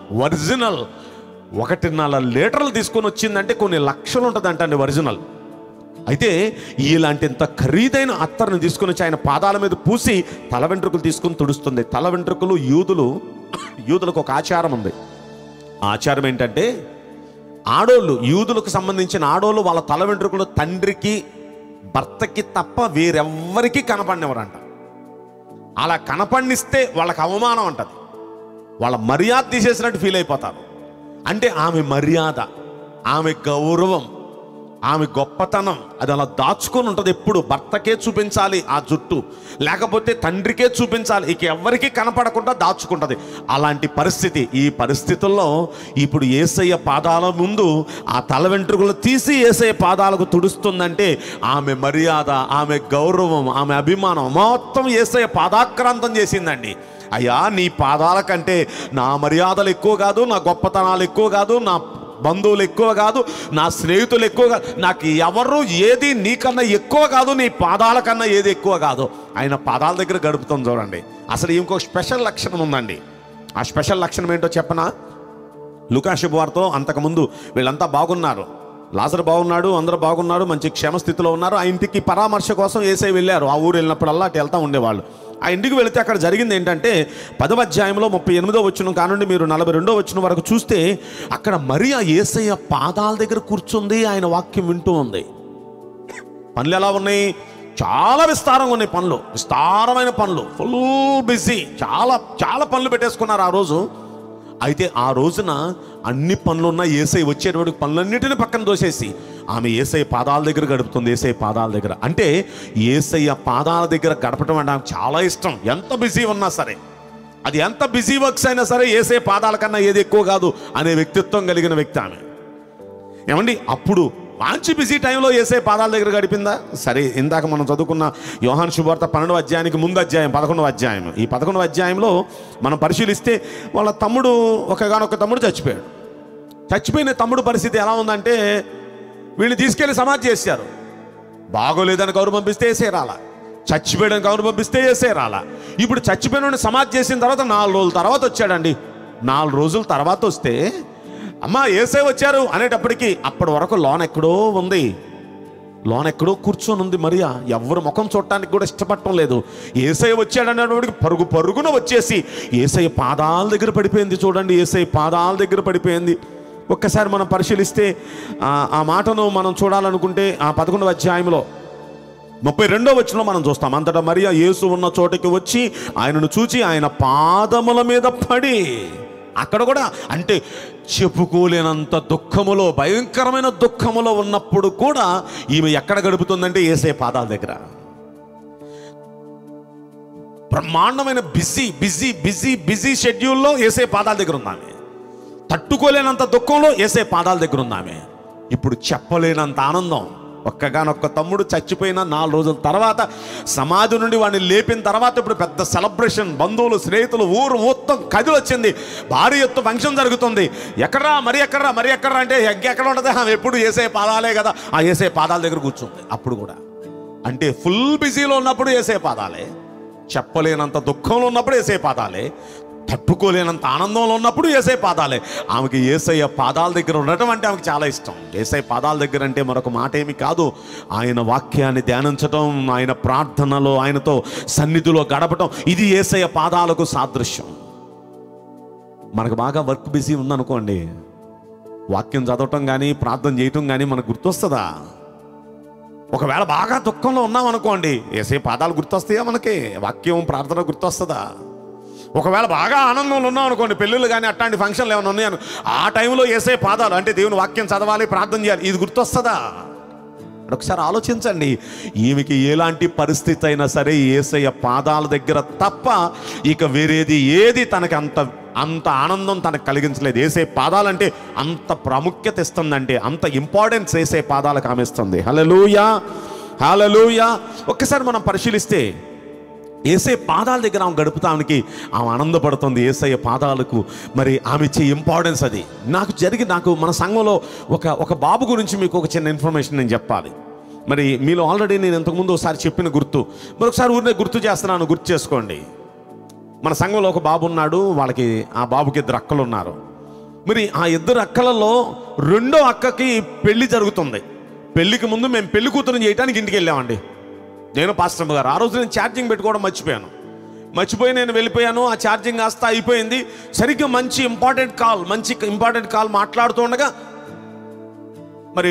1.5 లీటర్లు తీసుకొని వచ్చిందంటే కొన్ని లక్షలు ఉంటుంది అంటండి ఒరిజినల్. అయితే ఇలాంటి ఇంత ఖరీదైన అత్తరుని తీసుకొని వచ్చి ఆయన పాదాల మీద పూసి తల వెంట్రుకలు తీసుకొని తుడుస్తుంది. తల వెంట్రుకలు యూదులకు ఒక ఆచారం ఉంది. ఆచారం ఏంటంటే, ఆడోళ్ళు, యూదులకు సంబంధించిన ఆడోళ్ళు వాళ్ళ తల వెంట్రుకలు తండ్రికి భర్తకి తప్ప వేరెవ్వరికి కనపడినవరంట. అలా కనపడిస్తే వాళ్ళకి అవమానం అంటది, వాళ్ళ మర్యాద తీసేసినట్టు ఫీల్ అయిపోతారు. అంటే ఆమె మర్యాద, ఆమె గౌరవం, ఆమె గొప్పతనం అది అలా దాచుకొని ఉంటుంది. ఎప్పుడు భర్తకే చూపించాలి ఆ జుట్టు, లేకపోతే తండ్రికే చూపించాలి, ఇక ఎవరికి కనపడకుండా దాచుకుంటుంది. అలాంటి పరిస్థితి. ఈ పరిస్థితుల్లో ఇప్పుడు యేసయ్య పాదాల ముందు ఆ తల వెంట్రుకలు తీసి యేసయ్య పాదాలకు తుడుస్తుందంటే ఆమె మర్యాద, ఆమె గౌరవం, ఆమె అభిమానం మొత్తం యేసయ్య పాదాక్రాంతం చేసిందండి. అయ్యా, నీ పాదాల కంటే నా మర్యాదలు ఎక్కువ కాదు, నా గొప్పతనాలు ఎక్కువ కాదు, నా బంధువులు ఎక్కువ కాదు, నా స్నేహితులు ఎక్కువ కాదు, నాకు ఎవరు ఏది నీకన్నా ఎక్కువ కాదు, నీ పాదాల కన్నా ఏది ఎక్కువ కాదు. ఆయన పాదాల దగ్గర గడుపుతాం చూడండి. అసలు ఇంకొక స్పెషల్ లక్షణం ఉందండి. ఆ స్పెషల్ లక్షణం ఏంటో చెప్పనా? లూకా శుభవార్తలో అంతకుముందు వీళ్ళంతా బాగున్నారు, లాజరు బాగున్నాడు, అందరూ బాగున్నారు, మంచి క్షేమస్థితిలో ఉన్నారు. ఆ ఇంటికి పరామర్శ కోసం యేసయ్య వెళ్ళారు. ఆ ఊరు వెళ్ళినప్పుడల్లా అటు వెళ్తూ ఉండేవాళ్ళు. ఆ ఇంటికి వెళితే అక్కడ జరిగింది ఏంటంటే 10వ అధ్యాయంలో 38వ వచనం కానుండి మీరు 42వ వచనం వరకు చూస్తే అక్కడ మరియా యేసయ్య పాదాల దగ్గర కూర్చుంది, ఆయన వాక్యం వింటూ ఉంది. పనులు ఎలా ఉన్నాయి? చాలా విస్తారంగా ఉన్నాయి పనులు, విస్తారమైన పనులు, ఫుల్ బిజీ, చాలా చాలా పనులు పెట్టేసుకున్నారు ఆ రోజు. అయితే ఆ రోజున అన్ని పనులున్న యేసయ్య వచ్చేటువంటి పనులన్నిటిని పక్కన దోసేసి ఆమె యేసయ్య పాదాల దగ్గర గడుపుతుంది. యేసయ్య పాదాల దగ్గర అంటే యేసయ్య పాదాల దగ్గర గడపడం అంటే ఆమెకు చాలా ఇష్టం. ఎంత బిజీ ఉన్నా సరే, అది ఎంత బిజీ వర్క్స్ అయినా సరే యేసయ్య పాదాల కన్నా ఏది ఎక్కువ కాదు అనే వ్యక్తిత్వం కలిగిన వ్యక్తి ఆమె. ఏమండి, అప్పుడు మంచి బిజీ టైంలో యేసయ్య పాదాల దగ్గర గడిపిందా? సరే, ఇందాక మనం చదువుకున్న యోహాను శుభవార్త 12వ అధ్యాయానికి ముందు అధ్యాయం 11వ అధ్యాయం. ఈ 11వ అధ్యాయంలో మనం పరిశీలిస్తే వాళ్ళ తమ్ముడు, ఒకగానొక తమ్ముడు చచ్చిపోయాడు. చచ్చిపోయిన తమ్ముడు పరిస్థితి ఎలా ఉందంటే వీళ్ళని తీసుకెళ్ళి సమాధి చేశారు. బాగోలేదని కౌరు పంపిస్తే యేసయ్య రాలా, చచ్చిపోయాడని కౌరు పంపిస్తే యేసయ్య రాలా. ఇప్పుడు చచ్చిపోయిన సమాధి చేసిన తర్వాత 4 రోజుల తర్వాత వచ్చాడండి. 4 రోజుల తర్వాత వస్తే అమ్మా యేసయ్య వచ్చారు అనేటప్పటికీ అప్పటి వరకు లోన ఎక్కడో ఉంది, లోన ఎక్కడో కూర్చొని ఉంది మరియా. ఎవరు ముఖం చూడటానికి కూడా ఇష్టపడటం లేదు. యేసయ్య వచ్చాడనేటప్పటికి పరుగు పరుగున వచ్చేసి యేసయ్య పాదాల దగ్గర పడిపోయింది. చూడండి, యేసయ్య పాదాల దగ్గర పడిపోయింది. ఒక్కసారి మనం పరిశీలిస్తే ఆ మాటను మనం చూడాలనుకుంటే ఆ 11వ అధ్యాయంలో 32వ వచనంలో మనం చూస్తాం. అంతటా మరియా యేసు ఉన్న చోటకి వచ్చి ఆయనను చూచి ఆయన పాదముల మీద పడి, అక్కడ కూడా అంటే చెప్పుకోలేనంత దుఃఖములో, భయంకరమైన దుఃఖములో ఉన్నప్పుడు కూడా ఈమె ఎక్కడ గడుపుతుందంటే యేసయ్య పాదాల దగ్గర. బ్రహ్మాండమైన బిజీ బిజీ బిజీ బిజీ షెడ్యూల్లో యేసయ్య పాదాల దగ్గర ఉందామె. తట్టుకోలేనంత దుఃఖంలో యేసయ్య పాదాల దగ్గర ఉందామె. ఇప్పుడు చెప్పలేనంత ఆనందం. ఒక్కగానొక్క తమ్ముడు చచ్చిపోయిన 4 రోజుల తర్వాత సమాధి నుండి వాడిని లేపిన తర్వాత ఇప్పుడు పెద్ద సెలబ్రేషన్, బంధువులు, స్నేహితులు, ఊరు మొత్తం కదిలి వచ్చింది. భారీ ఎత్తు ఫంక్షన్ జరుగుతుంది. ఎక్కడ్రా మరి ఎక్కడ్రా మరి ఎక్కడ్రా అంటే ఎక్కడ ఉంటుంది? ఆమె ఎప్పుడు యేసయ్య పాదాలే కదా. ఆ యేసయ్య పాదాల దగ్గర కూర్చుంది. అప్పుడు కూడా అంటే ఫుల్ బిజీలో ఉన్నప్పుడు యేసయ్య పాదాలే, చెప్పలేనంత దుఃఖంలో ఉన్నప్పుడు యేసయ్య పాదాలే, తట్టుకోలేనంత ఆనందంలో ఉన్నప్పుడు యేసయ్య పాదాలే. ఆమెకి యేసయ్య పాదాల దగ్గర ఉండటం అంటే ఆమెకు చాలా ఇష్టం. యేసయ్య పాదాల దగ్గర అంటే మరొక మాట ఏమి కాదు, ఆయన వాక్యాన్ని ధ్యానించడం, ఆయన ప్రార్థనలో ఆయనతో సన్నిధిలో గడపటం, ఇది యేసయ్య పాదాలకు సాదృశ్యం. మనకు బాగా వర్క్ బిజీ ఉందనుకోండి, వాక్యం చదవటం కానీ ప్రార్థన చేయటం కానీ మనకు గుర్తొస్తుందా? ఒకవేళ బాగా దుఃఖంలో ఉన్నాం అనుకోండి, యేసయ్య పాదాలు గుర్తొస్తాయా? మనకి వాక్యం ప్రార్థన గుర్తొస్తుందా? ఒకవేళ బాగా ఆనందంలో ఉన్నాం అనుకోండి, పెళ్ళిళ్ళు కానీ అట్లాంటి ఫంక్షన్లు ఏమైనా ఉన్నాయను, ఆ టైంలో యేసయ్య పాదాలు అంటే దేవుని వాక్యం చదవాలి, ప్రార్థన చేయాలి, ఇది గుర్తొస్తుందా? ఒకసారి ఆలోచించండి. ఈమెకి ఎలాంటి పరిస్థితి అయినా సరే యేసయ్య పాదాల దగ్గర తప్ప ఇక వేరేది ఏది తనకి అంత ఆనందం తనకు కలిగించలేదు. యేసయ్య పాదాలంటే అంత ప్రాముఖ్యత ఇస్తుందంటే, అంత ఇంపార్టెన్స్ యేసయ్య పాదాలకు ఆమె ఇస్తుంది. హల్లెలూయా, హల్లెలూయా. ఒక్కసారి మనం పరిశీలిస్తే యేసయ్య పాదాల దగ్గర ఆమె గడుపుతానికి ఆమె ఆనందపడుతుంది. యేసయ్య పాదాలకు మరి ఆమె ఇచ్చే ఇంపార్టెన్స్ అది. నాకు మన సంఘంలో ఒక బాబు గురించి మీకు ఒక చిన్న ఇన్ఫర్మేషన్ నేను చెప్పాలి. మరి మీలో ఆల్రెడీ నేను ఇంతకుముందు ఒకసారి చెప్పిన గుర్తు మరొకసారి ఊరినే గుర్తు చేస్తున్నాను, గుర్తు చేసుకోండి. మన సంఘంలో ఒక బాబు ఉన్నాడు, ఆ బాబుకి 2 అక్కలు ఉన్నారు. మరి ఆ 2 అక్కలలో 2వ అక్కకి పెళ్లి జరుగుతుంది. పెళ్లికి ముందు మేము పెళ్లి కూతురు చేయడానికి ఇంటికి వెళ్ళామండి, నేను పాస్టర్ గారు. ఆ రోజు నేను ఛార్జింగ్ పెట్టుకోవడం మర్చిపోయి నేను వెళ్ళిపోయాను. ఆ ఛార్జింగ్ కాస్త అయిపోయింది. సరిగ్గా మంచి ఇంపార్టెంట్ కాల్ మాట్లాడుతూ ఉండగా మరి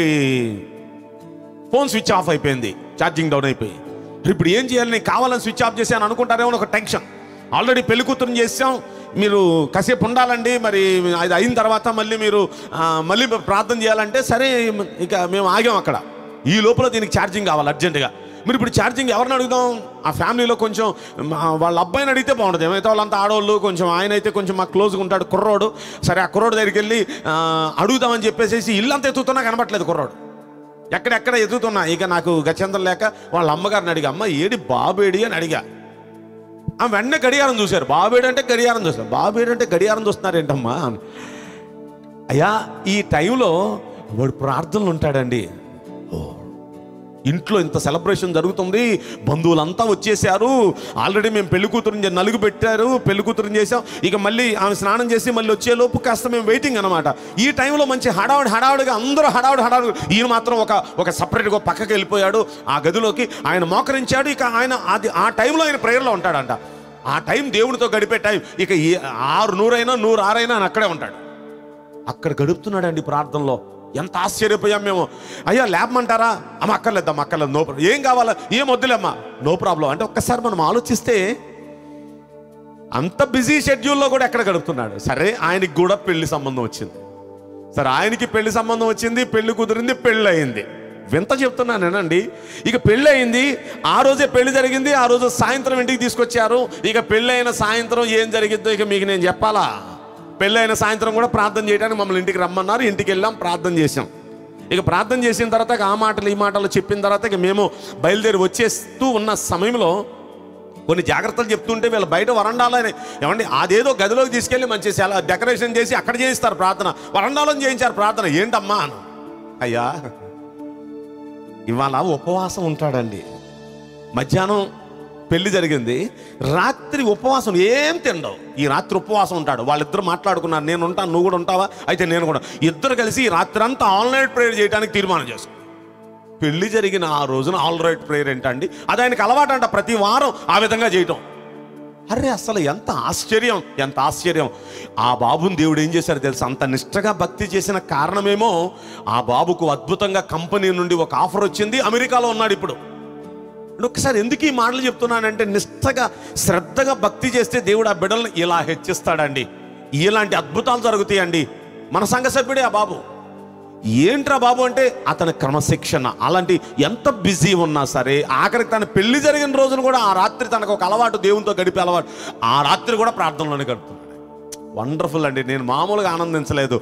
ఫోన్ స్విచ్ ఆఫ్ అయిపోయింది, ఛార్జింగ్ డౌన్ అయిపోయి. ఇప్పుడు ఏం చేయాలి, నేను కావాలని స్విచ్ ఆఫ్ చేశాను అనుకుంటారేమో ఒక టెన్షన్. ఆల్రెడీ పెళ్లి కూతురుని చేసాం, మీరు కాసేపు ఉండాలండి, మరి అది అయిన తర్వాత మళ్ళీ మీరు మళ్ళీ ప్రార్థన చేయాలంటే సరే ఇక మేము ఆగాం అక్కడ. ఈ లోపల దీనికి ఛార్జింగ్ కావాలి అర్జెంటుగా. మీరు ఇప్పుడు ఛార్జింగ్ ఎవరిని అడుగుదాం? ఆ ఫ్యామిలీలో కొంచెం వాళ్ళ అబ్బాయిని అడిగితే బాగుంటుంది. ఏమైతే వాళ్ళంతా ఆడవాళ్ళు, కొంచెం ఆయన అయితే కొంచెం మాకు క్లోజ్గా ఉంటాడు కుర్రోడు. సరే ఆ కుర్రోడు దగ్గరికి వెళ్ళి అడుగుదామని చెప్పేసి ఇల్లంతా ఎత్తుతున్నా కనబట్లేదు కుర్రోడు, ఎక్కడెక్కడ ఎత్తుతున్నా. ఇక నాకు గచ్చందం లేక వాళ్ళ అమ్మగారిని అడిగా, అమ్మ ఏడి బాబేడి అని అడిగా. ఆమె వెంటనే గడియారం చూశారు. బాబేడి అంటే గడియారం చూశారు. బాబేడి అంటే గడియారం చూస్తున్నారు ఏంటమ్మా? అయ్యా ఈ టైంలో వాడు ప్రార్థనలు ఉంటాడండి. ఇంట్లో ఇంత సెలబ్రేషన్ జరుగుతుంది, బంధువులంతా వచ్చేసారు, ఆల్రెడీ మేము పెళ్లి కూతురుని నలుగు పెట్టారు, పెళ్లి కూతురుని చేసాం. ఇక మళ్ళీ ఆమె స్నానం చేసి మళ్ళీ వచ్చేలోపు కాస్త మేము వెయిటింగ్ అనమాట. ఈ టైంలో మంచి హడావుడిగా అందరూ హడావుడి. ఈయన మాత్రం ఒక సపరేట్గా పక్కకి వెళ్ళిపోయాడు ఆ గదిలోకి. ఆయన మోకరించాడు. ఇక ఆయన ఆ టైంలో ఆయన ప్రేయర్లో ఉంటాడంట. ఆ టైం దేవునితో గడిపే టైం. ఇక 600 అయినా 106 అయినా ఆయన అక్కడే ఉంటాడు. అక్కడ గడుపుతున్నాడండి ప్రార్థనలో. ఎంత ఆశ్చర్యపోయాం మేము. అయ్యా లేపమంటారా? అమ్మ అక్కర్లేదు, నో ప్రాబ్లం. ఏం కావాలా? ఏం వద్దులేమ్మా, నో ప్రాబ్లం. అంటే ఒక్కసారి మనం ఆలోచిస్తే అంత బిజీ షెడ్యూల్లో కూడా ఎక్కడ గడుపుతున్నాడు. సరే ఆయనకి కూడా పెళ్లి సంబంధం వచ్చింది. సరే ఆయనకి పెళ్లి సంబంధం వచ్చింది, పెళ్లి కుదిరింది, పెళ్ళి అయింది. వింత చెప్తున్నానేనండి. ఇక పెళ్ళి అయింది, ఆ రోజే పెళ్లి జరిగింది, ఆ రోజు సాయంత్రం ఇంటికి తీసుకొచ్చారు. ఇక పెళ్ళి అయిన సాయంత్రం ఏం జరిగిద్దో ఇక మీకు నేను చెప్పాలా? పెళ్ళైన సాయంత్రం కూడా ప్రార్థన చేయడానికి మమ్మల్ని ఇంటికి రమ్మన్నారు. ఇంటికి వెళ్ళాం, ప్రార్థన చేసాం. ఇక ప్రార్థన చేసిన తర్వాత ఆ మాటలు ఈ మాటలు చెప్పిన తర్వాత ఇక మేము బయలుదేరి వచ్చేస్తూ ఉన్న సమయంలో కొన్ని జాగ్రత్తలు చెప్తుంటే వీళ్ళు బయట వరండాలో ఏమండి అదేదో గదిలోకి తీసుకెళ్ళి మంచి డెకరేషన్ చేసి అక్కడ చేయిస్తారు ప్రార్థన. వరండాలో చేయించారు ప్రార్థన. ఏంటమ్మా అను. అయ్యా ఇవాళ ఉపవాసం ఉంటాడండి. మధ్యాహ్నం పెళ్లి జరిగింది, రాత్రి ఉపవాసం, ఏం తిండవు. ఈ రాత్రి ఉపవాసం ఉంటాడు. వాళ్ళిద్దరు మాట్లాడుకున్నారు, నేను ఉంటాను, నువ్వు కూడా ఉంటావా? అయితే నేను కూడా. ఇద్దరు కలిసి ఈ రాత్రి అంతా ఆల్ నైట్ ప్రేయర్ చేయడానికి తీర్మానం చేశాం. పెళ్లి జరిగిన ఆ రోజున ఆల్ నైట్ ప్రేయర్ ఏంటండి? అది ఆయనకు అలవాటు అంట, ప్రతి వారం ఆ విధంగా చేయటం. అరే అసలు ఎంత ఆశ్చర్యం. ఆ బాబుని దేవుడు ఏం చేశారు తెలుసా? అంత నిష్టగా భక్తి చేసిన కారణమేమో ఆ బాబుకు అద్భుతంగా కంపెనీ నుండి ఒక ఆఫర్ వచ్చింది. అమెరికాలో ఉన్నాడు ఇప్పుడు. ఒకసారి ఎందుకు ఈ మాటలు చెప్తున్నానంటే, నిష్టగా శ్రద్ధగా భక్తి చేస్తే దేవుడు ఆ బిడ్డలను ఇలా హెచ్చిస్తాడండి. ఇలాంటి అద్భుతాలు జరుగుతాయండి. మన సంఘ సభ్యుడే ఆ బాబు. ఏంట్రా బాబు అంటే అతని క్రమశిక్షణ. అలాంటి ఎంత బిజీ ఉన్నా సరే ఆఖరికి తన పెళ్లి జరిగిన రోజున కూడా ఆ రాత్రి తనకు ఒక అలవాటు, దేవునితో గడిపే అలవాటు. ఆ రాత్రి కూడా ప్రార్థనలోనే గడుపుతున్నాడు. వండర్ఫుల్ అండి. నేను మామూలుగా ఆనందించలేదు.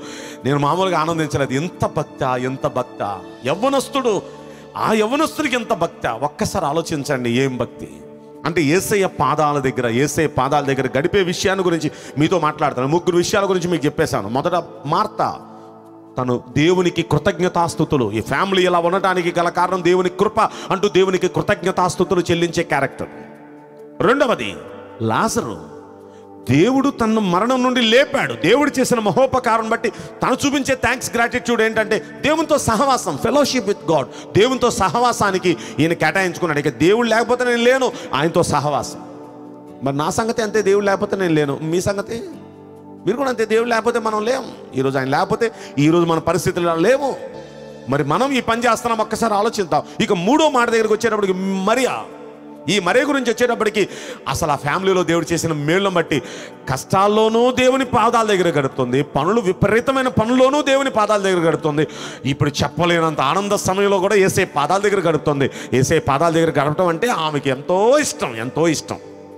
ఎంత భక్త యవ్వనస్తుడు. ఆ యవ్వనస్తుడికి ఎంత భక్తి. ఒక్కసారి ఆలోచించండి, ఏం భక్తి అంటే. యేసయ్య పాదాల దగ్గర గడిపే విషయాన్ని గురించి మీతో మాట్లాడతాను. 3 విషయాల గురించి మీకు చెప్పేశాను. మొదట మార్తా, తను దేవునికి కృతజ్ఞతాస్తుతులు. ఈ ఫ్యామిలీ ఇలా ఉండటానికి గల కారణం దేవుని కృప అంటూ దేవునికి కృతజ్ఞతాస్తుతులు చెల్లించే క్యారెక్టర్. రెండవది లాజరు, దేవుడు తనను మరణం నుండి లేపాడు. దేవుడు చేసిన మహోపకారం బట్టి తను చూపించే థ్యాంక్స్, గ్రాటిట్యూడ్ ఏంటంటే దేవునితో సహవాసం, ఫెలోషిప్ విత్ గాడ్. దేవునితో సహవాసానికి ఈయన కేటాయించుకున్నాడు. ఇక దేవుడు లేకపోతే నేను లేను, ఆయనతో సహవాసం. మరి నా సంగతి అంతే, దేవుడు లేకపోతే నేను లేను. మీ సంగతి మీరు కూడా అంతే, దేవుడు లేకపోతే మనం లేము. ఈరోజు ఆయన లేకపోతే ఈరోజు మన పరిస్థితులు లేవు. మరి మనం ఈ పని చేస్తున్నాం, ఒక్కసారి ఆలోచిద్దాం. ఇక 3వ మాట దగ్గరికి వచ్చేటప్పటికి మరియా. ఈ మరియ గురించి వచ్చేటప్పటికి అసలు ఆ ఫ్యామిలీలో దేవుడు చేసిన మేళ్ళను బట్టి కష్టాల్లోనూ దేవుని పాదాల దగ్గర గడుపుతుంది, విపరీతమైన పనుల్లోనూ దేవుని పాదాల దగ్గర గడుపుతుంది. ఇప్పుడు చెప్పలేనంత ఆనంద సమయంలో కూడా యేసయ్య పాదాల దగ్గర గడుపుతుంది. యేసయ్య పాదాల దగ్గర గడపడం అంటే ఆమెకి ఎంతో ఇష్టం.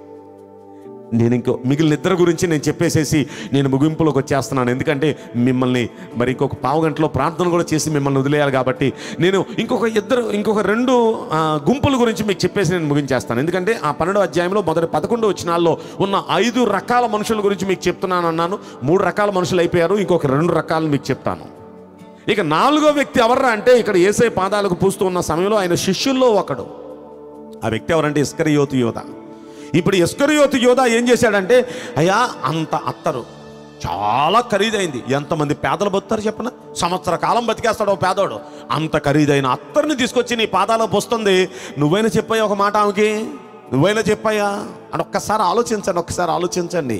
నేను మిగిలిన ఇద్దరు గురించి నేను చెప్పేసేసి నేను ముగింపులోకి వచ్చేస్తున్నాను. ఎందుకంటే మిమ్మల్ని మరి ఇంకొక పావు గంటలో ప్రార్థన కూడా చేసి మిమ్మల్ని వదిలేయాలి కాబట్టి నేను ఇంకొక 2 గుంపుల గురించి మీకు చెప్పేసి నేను ముగించేస్తాను. ఎందుకంటే ఆ 12వ అధ్యాయంలో మొదటి 11 వచనాల్లో ఉన్న 5 రకాల మనుషుల గురించి మీకు చెప్తున్నాను అన్నాను. 3 రకాల మనుషులు అయిపోయారు, ఇంకొక 2 రకాలు మీకు చెప్తాను. ఇక 4వ వ్యక్తి ఎవర్రా అంటే, ఇక్కడ యేసయ్య పాదాలకు పూస్తూ ఉన్న సమయంలో ఆయన శిష్యుల్లో ఒకడు. ఆ వ్యక్తి ఎవరంటే ఇస్కరియోతు యోధ. ఇప్పుడు ఇస్కరియోతు యోధ ఏం చేశాడంటే, అయ్యా అంత అత్తరు చాలా ఖరీదైంది. ఎంతమంది పేదలు బతుకుతారు చెప్పన? సంవత్సర కాలం బతికేస్తాడు ఓ పేదోడు. అంత ఖరీదైన అత్తర్ని తీసుకొచ్చి నీ పాదాలకు పోస్తుంది. నువ్వైనా చెప్పాయా ఒక మాట ఆమెకి? నువ్వైనా చెప్పాయా అని ఒక్కసారి ఆలోచించండి.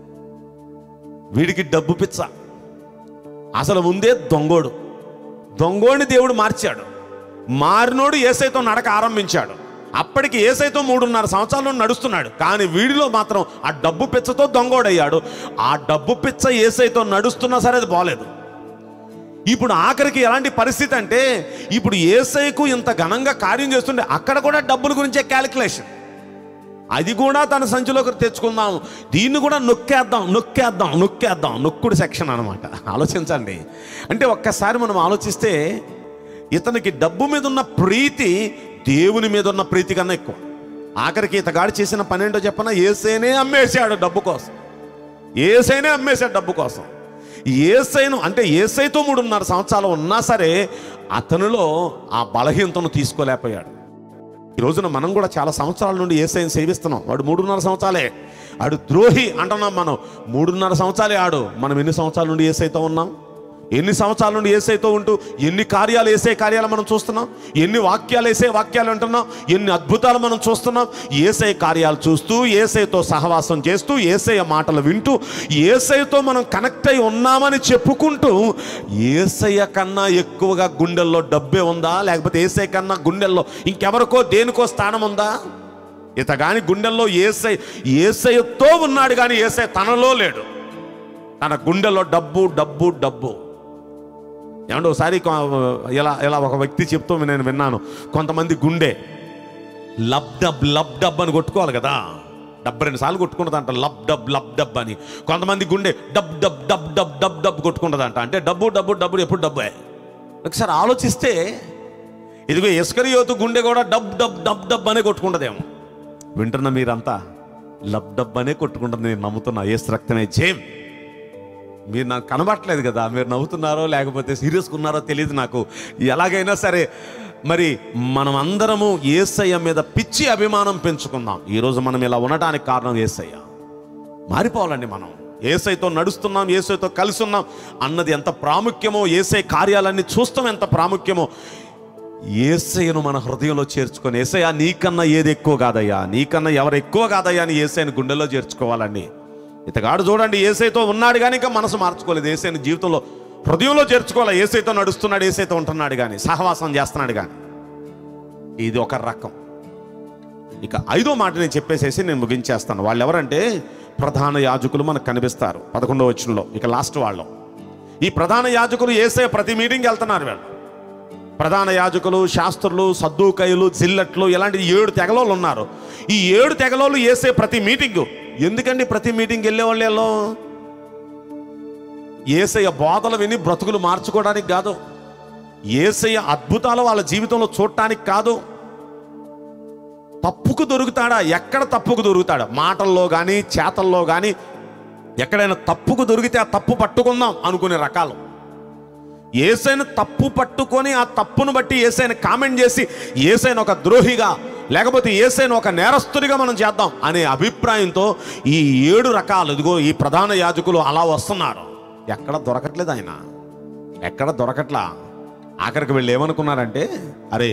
వీడికి డబ్బు పిచ్చ. అసలు ముందే దొంగోడిని దేవుడు మార్చాడు. మారినోడు యేసయ్యతో నడక ఆరంభించాడు. అప్పటికి యేసయ్యతో 3.5 సంవత్సరాలు నడుస్తున్నాడు. కానీ వీడిలో మాత్రం ఆ డబ్బు పిచ్చతో దొంగోడయ్యాడు. ఆ డబ్బు పిచ్చ యేసయ్యతో నడుస్తున్నా సరే అది బాలేదు. ఇప్పుడు ఆఖరికి ఎలాంటి పరిస్థితి అంటే, ఇప్పుడు యేసయ్యకు ఇంత ఘనంగా కార్యం చేస్తుంటే అక్కడ కూడా డబ్బుల గురించే క్యాలిక్యులేషన్. అది కూడా తన సంచిలోకి తెచ్చుకుందాం, దీన్ని కూడా నొక్కేద్దాం. నొక్కుడు సెక్షన్ అనమాట. ఆలోచించండి. అంటే ఒక్కసారి మనం ఆలోచిస్తే ఇతనికి డబ్బు మీద ఉన్న ప్రీతి దేవుని మీద ఉన్న ప్రీతి కన్నా ఎక్కువ. ఆఖరికి ఇతగాడు చేసిన పని ఏంటో చెప్పనా? యేసయ్యనే అమ్మేశాడు డబ్బు కోసం. యేసయ్యను అంటే యేసయ్యతో 3.5 సంవత్సరాలు ఉన్నా సరే అతనిలో ఆ బలహీనతను తీసుకోలేకపోయాడు. ఈ రోజున మనం కూడా చాలా సంవత్సరాల నుండి యేసయ్యను సేవిస్తున్నాం. వాడు 3.5 సంవత్సరాలే, ఆడు ద్రోహి అంటున్నాం మనం. 3.5 సంవత్సరాలే ఆడు. మనం ఎన్ని సంవత్సరాల నుండి యేసయ్యతో ఉన్నాం? ఎన్ని సంవత్సరాల నుండి యేసయ్యతో ఉంటూ ఎన్ని కార్యాలు, యేసయ్య కార్యాలు మనం చూస్తున్నాం? ఎన్ని వాక్యాలు, యేసయ్య వాక్యాలు వింటున్నాం? ఎన్ని అద్భుతాలు మనం చూస్తున్నాం? యేసయ్య కార్యాలు చూస్తూ, యేసయ్యతో సహవాసం చేస్తూ, యేసయ్య మాటలు వింటూ, యేసయ్యతో మనం కనెక్ట్ అయి ఉన్నామని చెప్పుకుంటూ, యేసయ్య కన్నా ఎక్కువగా గుండెల్లో డబ్బే ఉందా? లేకపోతే యేసయ్య కన్నా గుండెల్లో ఇంకెవరికో దేనికో స్థానం ఉందా? ఇతగాని గుండెల్లో యేసయ్యతో ఉన్నాడు, కానీ యేసయ్య తనలో లేడు. తన గుండెల్లో డబ్బు. ఏమంటే ఒకసారి ఇలా ఒక వ్యక్తి చెప్తూ నేను విన్నాను, కొంతమంది గుండె లబ్ డబ్ అని కొట్టుకోవాలి కదా, 72 సార్లు కొట్టుకుంటుందంట లబ్ డబ్ అని. కొంతమంది గుండె డబ్ కొట్టుకుంటుందంట. అంటే డబ్బు ఎప్పుడు డబ్బే. ఒకసారి ఆలోచిస్తే ఇదిగో ఇస్కరియోతు గుండె కూడా డబ్ అనే కొట్టుకుంటుందేమో. వింటున్న మీరంతా లబ్ అనే కొట్టుకుంటుంది. నేను నమ్ముతున్నా యేసు రక్తమే జయం. మీరు నాకు కనబట్టలేదు కదా, మీరు నవ్వుతున్నారో లేకపోతే సీరియస్గా ఉన్నారో తెలియదు నాకు. ఎలాగైనా సరే మరి మనం అందరము యేసయ్య మీద పిచ్చి అభిమానం పెంచుకుందాం. ఈరోజు మనం ఇలా ఉండటానికి కారణం యేసయ్య. మారిపోవాలండి. మనం యేసయ్యతో నడుస్తున్నాం, యేసయ్యతో కలిసి ఉన్నాం అన్నది ఎంత ప్రాముఖ్యమో, యేసయ్య కార్యాలన్నీ చూస్తాం ఎంత ప్రాముఖ్యమో, యేసయ్యను మన హృదయంలో చేర్చుకొని, యేసయ్య నీకన్నా ఏది ఎక్కువ కాదయ్యా, నీకన్నా ఎవరు ఎక్కువ కాదయ్యా అని యేసయ్యను గుండెల్లో చేర్చుకోవాలండి. ఇతగాడు చూడండి, యేసయ్యతో ఉన్నాడు కానీ ఇంకా మనసు మార్చుకోలేదు. యేసయ్యను జీవితంలో హృదయంలో చేర్చుకోవాలి. యేసయ్యతో నడుస్తున్నాడు, యేసయ్యతో ఉంటున్నాడు కానీ, సహవాసం చేస్తున్నాడు కానీ. ఇది ఒక రకం. ఇక 5వ మాట నేను చెప్పేసేసి నేను ముగించేస్తాను. వాళ్ళు ఎవరంటే ప్రధాన యాజకులు మనకు కనిపిస్తారు 11వ వచనంలో. ఇక లాస్ట్ వాళ్ళు ఈ ప్రధాన యాజకులు యేసయ్య ప్రతి మీటింగ్కి వెళ్తున్నారు. వీళ్ళు ప్రధాన యాజకులు, శాస్త్రులు, సద్దూకయ్యులు, జిల్లట్లు, ఇలాంటి 7 తెగలోళ్ళు ఉన్నారు. ఈ 7 తెగలోళ్ళు యేసయ్య ప్రతి మీటింగు. ఎందుకండి ప్రతి మీటింగ్కి వెళ్ళేవాళ్ళు? యేసయ్య బోధలు విని బ్రతుకులు మార్చుకోవడానికి కాదు, యేసయ్య అద్భుతాలు వాళ్ళ జీవితంలో చూడటానికి కాదు. తప్పుకు దొరుకుతాడా? ఎక్కడ తప్పుకు దొరుకుతాడా? మాటల్లో కానీ చేతల్లో కానీ ఎక్కడైనా తప్పుకు దొరికితే ఆ తప్పు పట్టుకుందాం అనుకునే రకాలు. యేసయ్యను తప్పు పట్టుకొని ఆ తప్పును బట్టి యేసయ్యను కామెంట్ చేసి యేసయ్యను ఒక ద్రోహిగా లేకపోతే యేసయ్యను ఒక నేరస్తుడిగా మనం చేద్దాం అనే అభిప్రాయంతో ఈ 7 రకాలు ఇదిగో ఈ ప్రధాన యాజకులు అలా వస్తున్నారు. ఎక్కడ దొరకట్లేదు ఆయన, ఎక్కడ దొరకట్లా. ఆఖరికి వీళ్ళు ఏమనుకున్నారంటే, అరే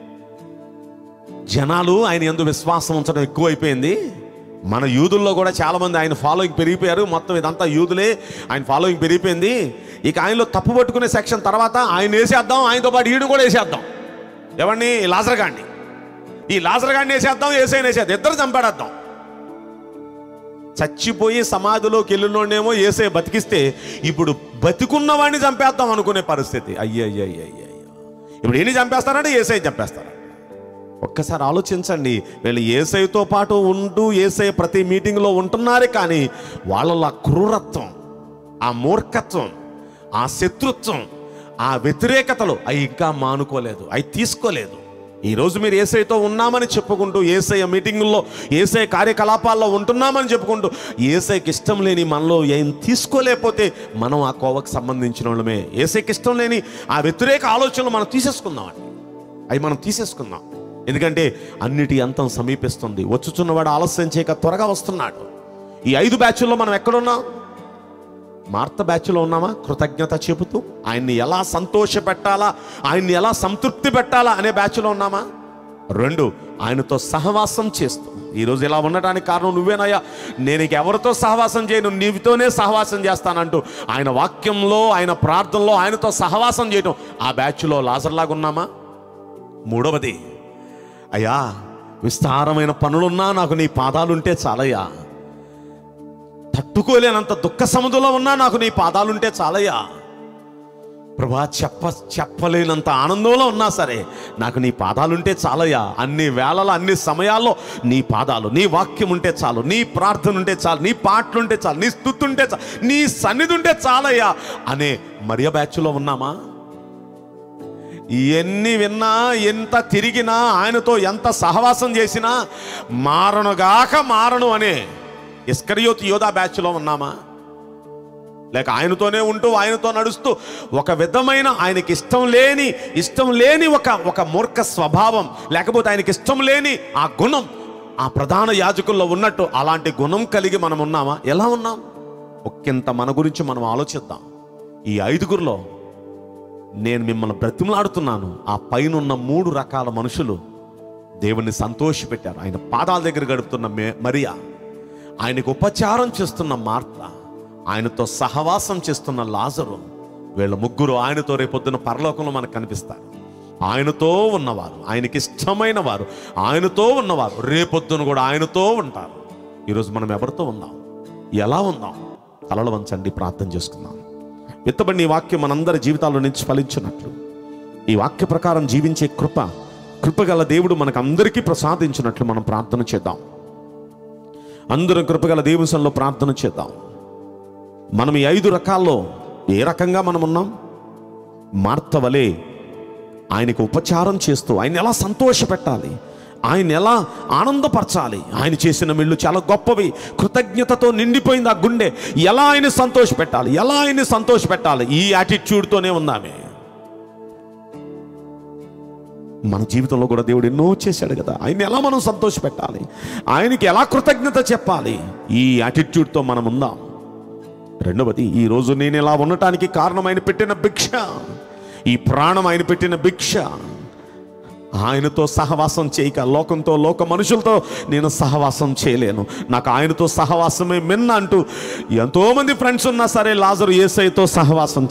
జనాలు ఆయన యందు విశ్వాసం ఉంచడం ఎక్కువైపోయింది, మన యూదుల్లో కూడా చాలామంది ఆయన ఫాలోయింగ్ పెరిగిపోయారు, మొత్తం ఇదంతా యూదులే, ఆయన ఫాలోయింగ్ పెరిగిపోయింది, ఇక ఆయనలో తప్పు పట్టుకునే సెక్షన్ తర్వాత ఆయన వేసేద్దాం, ఆయనతో పాటు ఈడు కూడా వేసేద్దాం. ఎవరిని? లాజరుగాడిని. ఈ లాజరుగాడిని వేసేద్దాం, యేసయ్యని వేసేద్దాం, ఇద్దరు చంపాడేద్దాం. చచ్చిపోయి సమాధిలోకి వెళ్ళినోడేమో యేసయ్య బతికిస్తే ఇప్పుడు బతికున్నవాడిని చంపేద్దాం అనుకునే పరిస్థితి. అయ్యయ్యయ్యయ్య, ఇప్పుడు ఎన్ని చంపేస్తారంటే యేసయ్య చంపేస్తారు. ఒక్కసారి ఆలోచించండి. వీళ్ళు యేసయ్యతో పాటు ఉంటూ యేసయ్య ప్రతి మీటింగ్లో ఉంటున్నారే కానీ వాళ్ళలో ఆ క్రూరత్వం, ఆ మూర్ఖత్వం, ఆ శత్రుత్వం, ఆ వ్యతిరేకతలు అవి ఇంకా మానుకోలేదు, అవి తీసుకోలేదు. ఈరోజు మీరు యేసయ్యతో ఉన్నామని చెప్పుకుంటూ, యేసయ్య మీటింగుల్లో యేసయ్య కార్యకలాపాల్లో ఉంటున్నామని చెప్పుకుంటూ యేసయ్యకి ఇష్టం లేని మనలో ఏం తీసుకోలేకపోతే మనం ఆ కోవకు సంబంధించిన వాళ్ళమే. యేసయ్యకి ఇష్టం లేని ఆ వ్యతిరేక ఆలోచనలు మనం తీసేసుకుందామండి, అవి మనం తీసేసుకుందాం. ఎందుకంటే అన్నిటి అంతం సమీపిస్తుంది, వచ్చుచున్నవాడు ఆలస్యం చేయక త్వరగా వస్తున్నాడు. ఈ 5 బ్యాచ్ల్లో మనం ఎక్కడున్నాం? మార్త బ్యాచ్లో ఉన్నామా? కృతజ్ఞత చెబుతూ ఆయన్ని ఎలా సంతోష పెట్టాలా, ఆయన్ని ఎలా సంతృప్తి పెట్టాలా అనే బ్యాచ్లో ఉన్నామా? 2, ఆయనతో సహవాసం చేస్తూ. ఈరోజు ఇలా ఉండటానికి కారణం నువ్వేనయ్యా, నేను ఎవరితో సహవాసం చేయను, నీవితోనే సహవాసం చేస్తానంటూ ఆయన వాక్యంలో, ఆయన ప్రార్థనలో ఆయనతో సహవాసం చేయటం, ఆ బ్యాచ్లో లాజర్లాగా ఉన్నామా? 3వది, అయ్యా విస్తారమైన పనులున్నా నాకు నీ పాదాలుంటే చాలయ్యా. తట్టుకోలేనంత దుఃఖ సముద్రంలో ఉన్నా నాకు నీ పాదాలుంటే చాలయ్యా. ప్రభా, చెప్పలేనంత ఆనందంలో ఉన్నా సరే నాకు నీ పాదాలుంటే చాలయ్యా. అన్ని వేళలో అన్ని సమయాల్లో నీ పాదాలు, నీ వాక్యం ఉంటే చాలు, నీ ప్రార్థన ఉంటే చాలు, నీ పాటలుంటే చాలు, నీ స్తుతి ఉంటే చాలు, నీ సన్నిధి ఉంటే చాలయ్యా అనే మరియ బ్యాచ్లో ఉన్నామా? ఎన్ని విన్నా, ఎంత తిరిగినా, ఆయనతో ఎంత సహవాసం చేసినా మారనుగాక మారను అనే ఇస్కరియోతు యోధా బ్యాచ్లో ఉన్నామా? లేక ఆయనతోనే ఉంటూ ఆయనతో నడుస్తూ ఒక విధమైన ఆయనకి ఇష్టం లేని ఒక మూర్ఖ స్వభావం, లేకపోతే ఆయనకి ఇష్టం లేని ఆ గుణం ఆ ప్రధాన యాజకుల్లో ఉన్నట్టు అలాంటి గుణం కలిగి మనం ఉన్నామా? ఎలా ఉన్నాం? ఒక్కింత మన గురించి మనం ఆలోచిద్దాం. ఈ 5గురిలో నేను మిమ్మల్ని బ్రతిమలాడుతున్నాను. ఆ పైనున్న 3 రకాల మనుషులు దేవుణ్ణి సంతోషపెట్టారు. ఆయన పాదాల దగ్గర గడుపుతున్న మరియా, ఆయనకు ఉపచారం చేస్తున్న మార్త, ఆయనతో సహవాసం చేస్తున్న లాజరు, వీళ్ళ ముగ్గురు ఆయనతో రేపొద్దున పరలోకంలో మనకు కనిపిస్తారు. ఆయనతో ఉన్నవారు, ఆయనకి ఇష్టమైన వారు, ఆయనతో ఉన్నవారు రేపొద్దున కూడా ఆయనతో ఉంటారు. ఈరోజు మనం ఎవరితో ఉందాం? ఎలా ఉందాం? తలలు వంచండి, ప్రార్థన చేసుకుందాం. విత్తబడిన ఈ వాక్యం మనందరి జీవితాల్లో నుంచి ఫలించినట్లు, ఈ వాక్య ప్రకారం జీవించే కృపగల దేవుడు మనకు అందరికీ ప్రసాదించినట్లు మనం ప్రార్థన చేద్దాం. అందరం కృపగల దేవుని సన్నిధిలో ప్రార్థన చేద్దాం. మనం ఈ 5 రకాల్లో ఏ రకంగా మనం ఉన్నాం? మార్త వలె ఆయనకు ఉపచారం చేస్తూ ఆయన ఎలా సంతోషపెట్టాలి, ఆయన ఎలా ఆనందపరచాలి, ఆయన చేసిన మేళ్ళు చాలా గొప్పవి, కృతజ్ఞతతో నిండిపోయింది ఆ గుండె, ఎలా ఆయన సంతోషపెట్టాలి, ఈ యాటిట్యూడ్తోనే ఉందామే. మన జీవితంలో కూడా దేవుడు ఎన్నో చేశాడు కదా, ఆయన ఎలా మనం సంతోషపెట్టాలి, ఆయనకి ఎలా కృతజ్ఞత చెప్పాలి, ఈ యాటిట్యూడ్తో మనం ఉందాం. రెండవది, ఈరోజు నేను ఇలా ఉండటానికి కారణం ఆయన పెట్టిన భిక్ష, ఈ ప్రాణం ఆయన పెట్టిన భిక్ష. ఆయనతో సహవాసం చేయక లోక మనుషులతో నేను సహవాసం చేయలేను, నాకు ఆయనతో సహవాసమే మిన్న అంటూ ఎంతోమంది ఫ్రెండ్స్ ఉన్నా సరే లాజరు యేసయ్యతో సహవాసం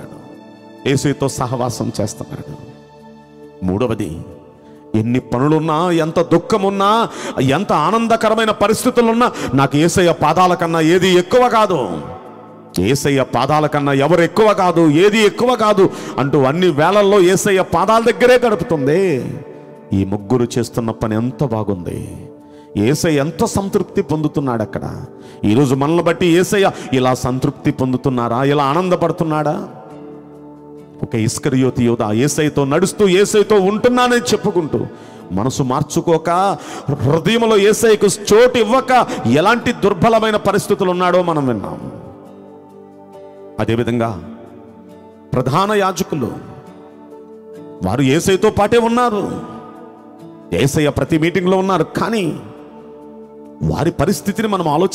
చేస్తున్నాడు. మూడవది, ఎన్ని పనులున్నా, ఎంత దుఃఖమున్నా, ఎంత ఆనందకరమైన పరిస్థితులున్నా నాకు యేసయ్య పాదాల కన్నా ఏది ఎక్కువ కాదు, యేసయ్య పాదాల కన్నా ఎవరు ఎక్కువ కాదు, ఏది ఎక్కువ కాదు అంటూ అన్ని వేళల్లో యేసయ్య పాదాల దగ్గరే గడుపుతుంది. ఈ ముగ్గురు చేస్తున్న పని ఎంత బాగుంది, యేసయ్య ఎంత సంతృప్తి పొందుతున్నాడు అక్కడ. ఈరోజు మనల్ని బట్టి యేసయ్య ఇలా సంతృప్తి పొందుతున్నారా, ఇలా ఆనందపడుతున్నాడా? ఒక ఇస్కరియోతు యోధా యేసయ్యతో నడుస్తూ యేసయ్యతో ఉంటున్నానని చెప్పుకుంటూ మనసు మార్చుకోక, హృదయంలో యేసయ్యకు చోటు ఇవ్వక ఎలాంటి దుర్బలమైన పరిస్థితులు ఉన్నాడో మనం విన్నాం. అదేవిధంగా ప్రధాన యాజకులు వారు యేసయ్యతో పాటే ఉన్నారు, యేసయ్య ప్రతి మీటింగ్లో ఉన్నారు. కానీ వారి పరిస్థితిని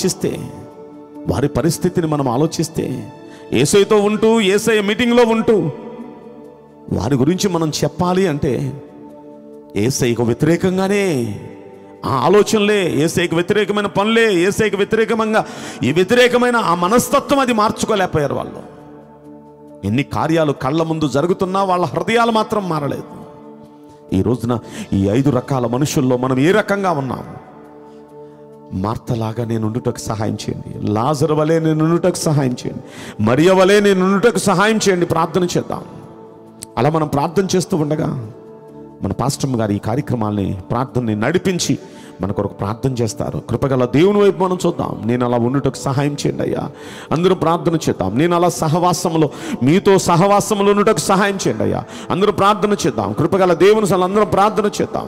మనం ఆలోచిస్తే యేసయ్యతో ఉంటూ, యేసయ్య మీటింగ్లో ఉంటూ వారి గురించి మనం చెప్పాలి అంటే యేసయ్యకు వ్యతిరేకంగానే ఆ ఆలోచనలే, యేసయ్యకు వ్యతిరేకమైన పనులే, యేసయ్యకు వ్యతిరేకమైన ఆ మనస్తత్వం అది మార్చుకోలేకపోయారు వాళ్ళు. ఎన్ని కార్యాలు కళ్ళ ముందు జరుగుతున్నా వాళ్ళ హృదయాలు మాత్రం మారలేదు. ఈ రోజున ఈ 5 రకాల మనుషుల్లో మనం ఏ రకంగా ఉన్నాం? మార్తలాగా నేను ఉండుటకు సహాయం చేయండి, లాజరు వలె నేను ఉండుటకు సహాయం చేయండి, మరియ వలె నేను ఉండుటకు సహాయం చేయండి. ప్రార్థన చేద్దాం. అలా మనం ప్రార్థన చేస్తూ ఉండగా మన పాస్టమ్ గారు ఈ కార్యక్రమాల్ని, ప్రార్థనని నడిపించి మన కొరకు ప్రార్థన చేస్తారు. కృపగల దేవుని వైపు మనం చూద్దాం. నేను అలా ఉండుటకు సహాయం చేయండి అయ్యా. అందరూ ప్రార్థన చేద్దాం. నేను అలా మీతో సహవాసంలో ఉండుటకు సహాయం చేయండి అయ్యా. అందరూ ప్రార్థన చేద్దాం. కృపగల దేవుని సన్నిధిలో అందరూ ప్రార్థన చేద్దాం.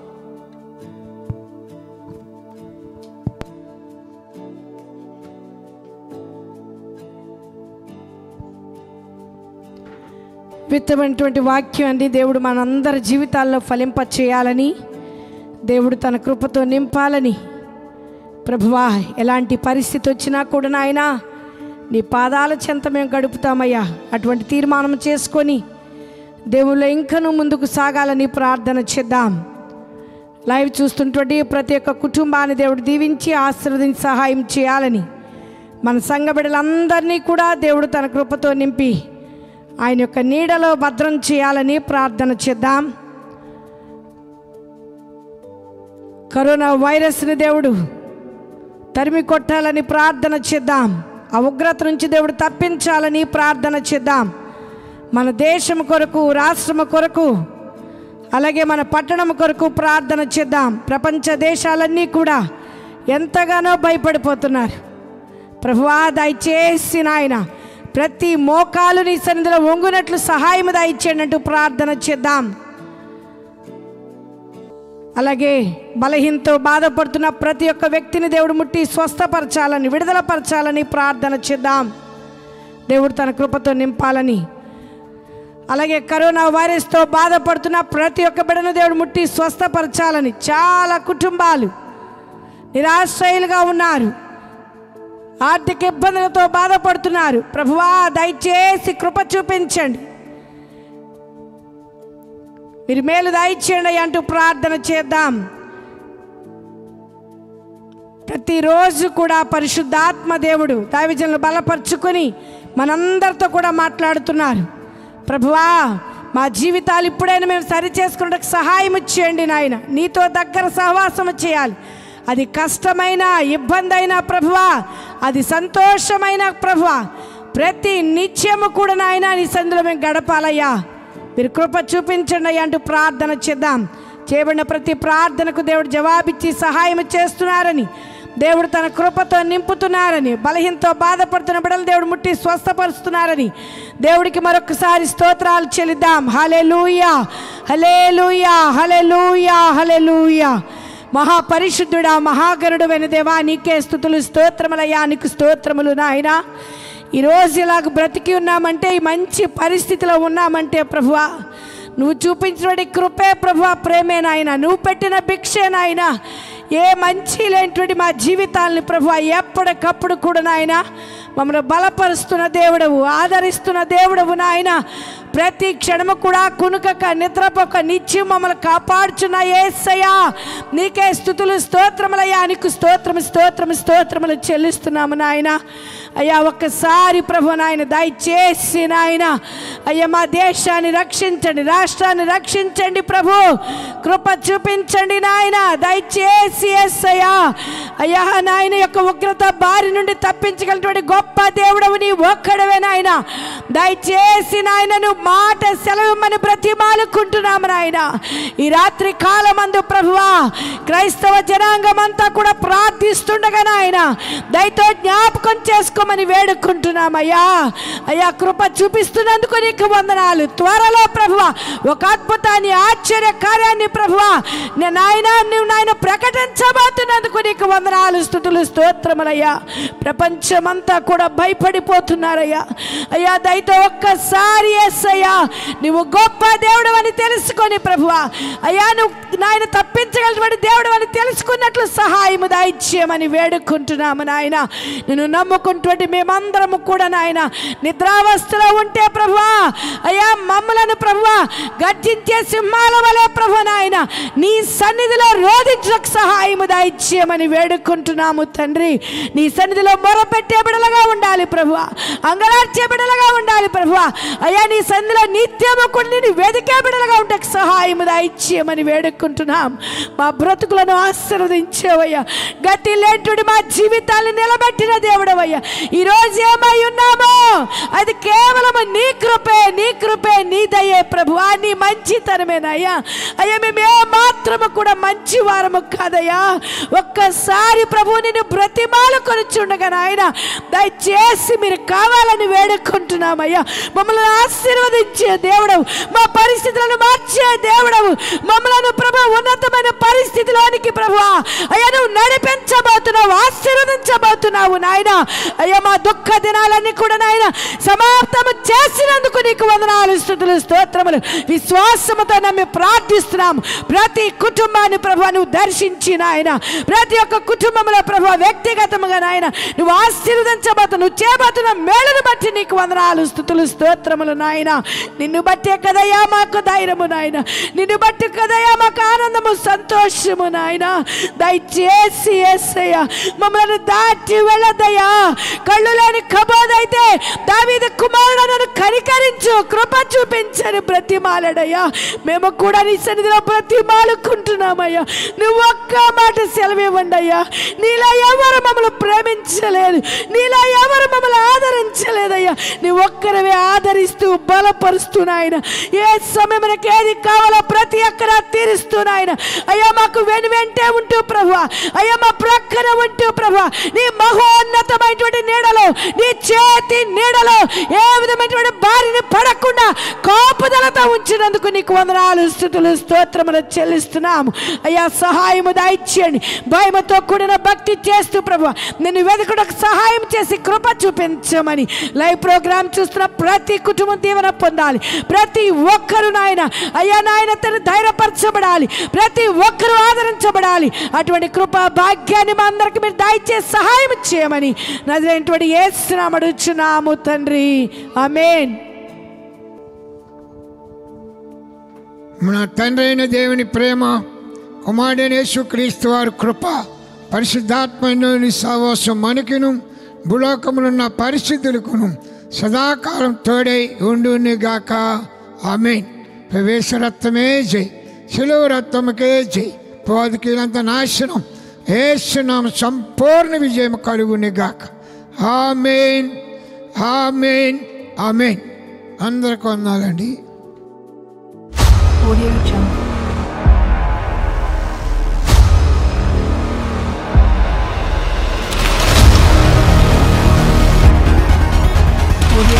విత్తమైనటువంటి వాక్యం అండి దేవుడు మనందరి జీవితాల్లో ఫలింప చేయాలని, దేవుడు తన కృపతో నింపాలని. ప్రభువా, ఎలాంటి పరిస్థితి వచ్చినా కూడా నాయనా నీ పాదాల చెంత మేము గడుపుతామయ్యా. అటువంటి తీర్మానం చేసుకొని దేవుళ్ళు ఇంకనూ ముందుకు సాగాలని ప్రార్థన చేద్దాం. లైవ్ చూస్తుంటే ప్రతి ఒక్క కుటుంబాన్ని దేవుడు దీవించి ఆశీర్వదించి సహాయం చేయాలని, మన సంఘ బిడ్డలందరినీ కూడా దేవుడు తన కృపతో నింపి ఆయన యొక్క నీడలో భద్రం చేయాలని ప్రార్థన చేద్దాం. కరోనా వైరస్ని దేవుడు తరిమి కొట్టాలని ప్రార్థన చేద్దాం. ఆ ఉగ్రత నుంచి దేవుడు తప్పించాలని ప్రార్థన చేద్దాం. మన దేశం కొరకు, రాష్ట్రం కొరకు, అలాగే మన పట్టణం కొరకు ప్రార్థన చేద్దాం. ప్రపంచ దేశాలన్నీ కూడా ఎంతగానో భయపడిపోతున్నారు. ప్రభువా దయచేసి నాయన ప్రతి మోకాలు నీ సన్నిధిలో వంగునట్లు సహాయం దయచేయండి అంటూ ప్రార్థన చేద్దాం. అలాగే బలహీనతో బాధపడుతున్న ప్రతి ఒక్క వ్యక్తిని దేవుడు ముట్టి స్వస్థపరచాలని, విడుదల పరచాలని ప్రార్థన చేద్దాం. దేవుడు తన కృపతో నింపాలని, అలాగే కరోనా వైరస్తో బాధపడుతున్న ప్రతి ఒక్క బిడ్డను దేవుడు ముట్టి స్వస్థపరచాలని. చాలా కుటుంబాలు నిరాశ్రయులుగా ఉన్నారు, ఆర్థిక ఇబ్బందులతో బాధపడుతున్నారు. ప్రభువా దయచేసి కృప చూపించండి, మీరు మేలు దయచేయండి అంటూ ప్రార్థన చేద్దాం. ప్రతిరోజు కూడా పరిశుద్ధాత్మ దేవుడు దైవజనులు బలపరుచుకొని మనందరితో కూడా మాట్లాడుతున్నారు. ప్రభువా మా జీవితాలు ఇప్పుడైనా మేము సరి చేసుకున్నట్టు సహాయం చేయండి నాయన. నీతో దగ్గర సహవాసం చేయాలి. అది కష్టమైన, ఇబ్బంది అయినా ప్రభువా, అది సంతోషమైన ప్రభువా, ప్రతి నిత్యము కూడా నాయన నీ సన్నిధిలో మేము గడపాలయ్యా. మీరు కృప చూపించండి అయ్యా అంటూ ప్రార్థన చేద్దాం. చేయబడిన ప్రతి ప్రార్థనకు దేవుడు జవాబిచ్చి సహాయం చేస్తున్నారని, దేవుడు తన కృపతో నింపుతున్నారని, బలహీనతో బాధపడుతున్న బిడ్డలు దేవుడు ముట్టి స్వస్థపరుస్తున్నారని దేవుడికి మరొకసారి స్తోత్రాలు చెల్లిద్దాం. హల్లెలూయా, హల్లెలూయా, హల్లెలూయా, హల్లెలూయా. మహాపరిశుద్ధుడా, మహాగరుడు అయిన దేవా, నీకే స్తుతులు స్తోత్రములయ్యా. నీకు స్తోత్రములు నాయనా. ఈరోజు ఇలాగ బ్రతికి ఉన్నామంటే, ఈ మంచి పరిస్థితిలో ఉన్నామంటే ప్రభువా నువ్వు చూపించినటువంటి కృపే ప్రభువా, ప్రేమే నాయన, నువ్వు పెట్టిన భిక్షే నాయన. ఏ మంచి లేనటువంటి మా జీవితాలని ప్రభువా ఎప్పటికప్పుడు కూడా నాయన మమ్మల్ని బలపరుస్తున్న దేవుడవు, ఆదరిస్తున్న దేవుడవు నాయన. ప్రతి క్షణము కూడా కునుకక నిద్రపోక నిత్యం మమ్మల్ని కాపాడుచున్న యేసయ్యా నీకే స్తుతులు స్తోత్రములయ్యా. నీకు స్తోత్రములు చెల్లిస్తున్నాము నాయన. అయ్యా ఒక్కసారి ప్రభు నాయన దయచేసి నాయన అయ్యా మా దేశాన్ని రక్షించండి, రాష్ట్రాన్ని రక్షించండి ప్రభు, కృప చూపించండి నాయన. దయచేసి యేసయ్యా అయ్యా నాయన యొక్క ఉగ్రత బారి నుండి తప్పించగలిగినటువంటి గొప్ప దేవుడవు నీ ఒక్కడవే నాయన. దయచేసి నాయన నువ్వు మాట సెలవుమని బ్రతిమాలుకుంటున్నాము నాయన. ఈ రాత్రి కాలమందు ప్రభువా క్రైస్తవ జనాంగం అంతా కూడా ప్రార్థిస్తుండగా నాయన దయతో జ్ఞాపకం చేసుకోమని వేడుకుంటున్నామయ్యా. అయ్యా కృప చూపిస్తున్నందుకు నీకు వందనాలు. త్వరలో ప్రభువా ఒక అద్భుతాన్ని, ఆశ్చర్య కార్యాన్ని ప్రభువా నాయన నువ్వు నాయన ప్రకటించబోతున్నందుకు నీకు వందనాలు, స్తుతులు, స్తోత్రములయ్యా. ప్రపంచమంతా కూడా భయపడిపోతున్నారయ్యా. అయ్యా దయతో ఒక్కసారి యేసయ్యా నువ్వు గొప్ప దేవుడు అని తెలుసుకొని ప్రభువా అయ్యా నువ్వు నాయన తప్పించగలిగిన దేవుడు అని తెలుసుకున్నట్లు సహాయము దయచేయమని వేడుకుంటున్నాము నాయన. నేను నమ్ముకుంటున్నటువంటి మేమందరము కూడా నాయన నిద్రావస్థలో ఉంటే ప్రభువా అయ్యా మమ్మలను ప్రభువా గర్జించే సింహాల వలె ప్రభు నాయన నీ సన్నిధిలో రోధించకు సహాయము దయచేయమని వేడుకుంటున్నాము తండ్రి. నీ సన్నిధిలో మొరపెట్టే బిడలుగా ఉండాలి ప్రభువా, అంగలార్చే బిడలుగా ఉండాలి ప్రభువా. అయ్యా నీ సన్నిధిలో నిత్యము కొన్ని వెదికే బిడలుగా ఉంటే సహాయము దయచేయమని వేడుకుంటున్నాం. మా బ్రతుకులను ఆశీర్వదించేవయ్యా, గట్టి లేటుడి మా జీవితాలను నిలబెట్టిన దేవుడవయ్యా. ఈరోజు ఏమై ఉన్నామో అది కేవలం నీ కృపే, నీ కృపే, నీ దయే ప్రభువా, నీ మంచితనమేనయ్యా. అయ్యా మేము ఏ మాత్రము కూడా మంచి వారము కాదయ్యా. ఒక్కసారి ప్రభు నిన్ను బ్రతిమాలు కొనుచుండగా నాయన దయచేసి మీరు కావాలని వేడుకుంటున్నామయ్యా. మమ్మల్ని ఆశీర్వదించే దేవుడవు, మా పరిస్థితులను మార్చే దేవుడవు, మమ్మలను ప్రభు ఉన్నతమైన పరిస్థితిలోనికి ప్రభు అయ్యా నువ్వు నడిపించబోతున్నావు, ఆశీర్వదించబోతున్నావు నాయన. అయ్యా మా దుఃఖ దినాలన్నీ కూడా నాయన సమాప్తము చేసినందుకు నీకు వందనాలు, స్తుతులు, స్తోత్రములు. విశ్వాసముతో నమ్మి ప్రార్థిస్తున్నాము. ప్రతి కుటుంబాన్ని ప్రభు నువ్వు దర్శించి నాయన ప్రతి ఒక్క కుటుంబంలో ప్రభు వ్యక్తిగతంగా విధముగా నాయన నువ్వు ఆశీర్వదించబోతు, నువ్వు చేయబోతున్న మేలును బట్టి నీకు వందనాలు, స్తుతులు, స్తోత్రములు నాయన. నిన్ను బట్టే కదయ్యా మాకు ధైర్యము నాయన, నిన్ను బట్టి కదయ్యా మాకు ఆనందము, సంతోషము నాయన. దయచేసి యేసయ్య మమ్మల్ని దాటి వెళ్ళదయ్యా. కళ్ళు లేని కబోదైతే దావీదు కుమారుడు కనికరించు, కృప చూపించని బ్రతిమాలడయ్యా. మేము కూడా నీ సన్నిధిలో బ్రతిమాలుకుంటున్నామయ్యా. నువ్వు ఒక్క మాట సెలవివ్వండి అయ్యా. నీలా ఎవరు మమ్మల్ని ప్రేమించలేదు, నీలా ఎవరు మమ్మల్ని ఆదరించలేదయ్యా. నువ్వు ఒక్కరివే ఆదరిస్తూ బలపరుస్తున్నాయన. ఏ సమయం మనకి ఏది కావాలో ప్రతి ఒక్కర తీరుస్తున్నాయన. అయ్యా మాకు వెంటే ఉంటూ ప్రభు, అయ్యా మా ప్రక్కన ఉంటూ ప్రభు, నీ మహోన్నతమైనటువంటి నీడలో, నీ చేతి నీడలో ఏ విధమైనటువంటి బారిని పడకుండా కాపుదలతో ఉంచినందుకు నీకు వందనాలు, స్తుతులు, స్తోత్రములు చెల్లిస్తున్నాము అయ్యా. సహాయము దయచేయండి. భయముతో కూడిన భక్తి చేస్తూ ప్రభు నిన్ను వెతుకుటకు సహాయం చేసి కృప చూపించమని లైవ్ ప్రోగ్రామ్ చూస్తున్న ప్రతి కుటుంబం దీవెన పొందాలి. ప్రతి ఒక్కరు నాయన అయ్యా నాయన తను ధైర్యపరచబడాలి, ప్రతి ఒక్కరూ ఆదరించబడాలి. అటువంటి కృప భాగ్యాన్ని మా అందరికి మీరు దయచేసి సహాయం చేయమని నజరేయుడైనటువంటి యేసు నామమున అడుగుచున్నాము తండ్రి, ఆమేన్. మన తండ్రి అయిన దేవుని ప్రేమ, కుమారుడైన యేసుక్రీస్తు వారి కృప, పరిశుద్ధాత్మని సహవాసం మనకును భూలోకములున్న పరిశుద్ధులకును సదాకాలం తోడై ఉండునిగాక, ఆమేన్. ప్రవేశ రక్తమే జై, శిలువ రక్తముకే జై, పోదకీలంత నాశనం, యేసునామ సంపూర్ణ విజయం కలుగునిగాక, ఆమేన్, ఆమేన్, ఆమేన్. అందరికి వందాలండి. Audio Jungle. Audio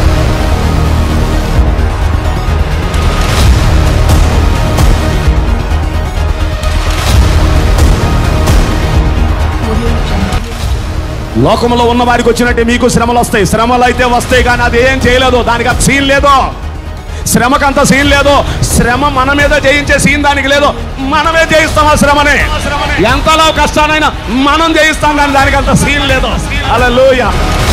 లోకంలో ఉన్న వారికి వచ్చినట్టే మీకు శ్రమలు వస్తాయి. శ్రమలు అయితే వస్తాయి కానీ అది ఏం చేయలేదు, దానికి అంత సీన్ లేదు. శ్రమకంత సీన్ లేదు. శ్రమ మన మీద జయించే సీన్ దానికి లేదు. మనమే జయిస్తాం ఆ శ్రమని. ఎంతలో కష్టానైనా మనం జయిస్తాం కానీ దానికి అంత సీన్ లేదు. హల్లెలూయా.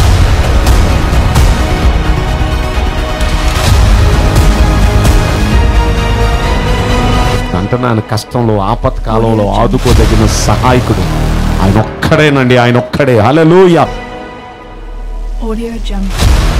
అంటున్నాను, కష్టంలో ఆపత్కాలంలో ఆదుకోదగిన సహాయకుడు ఆయన ఒక్కడేనండి, ఆయన ఒక్కడే. హల్లెలూయా. Audio Jungle.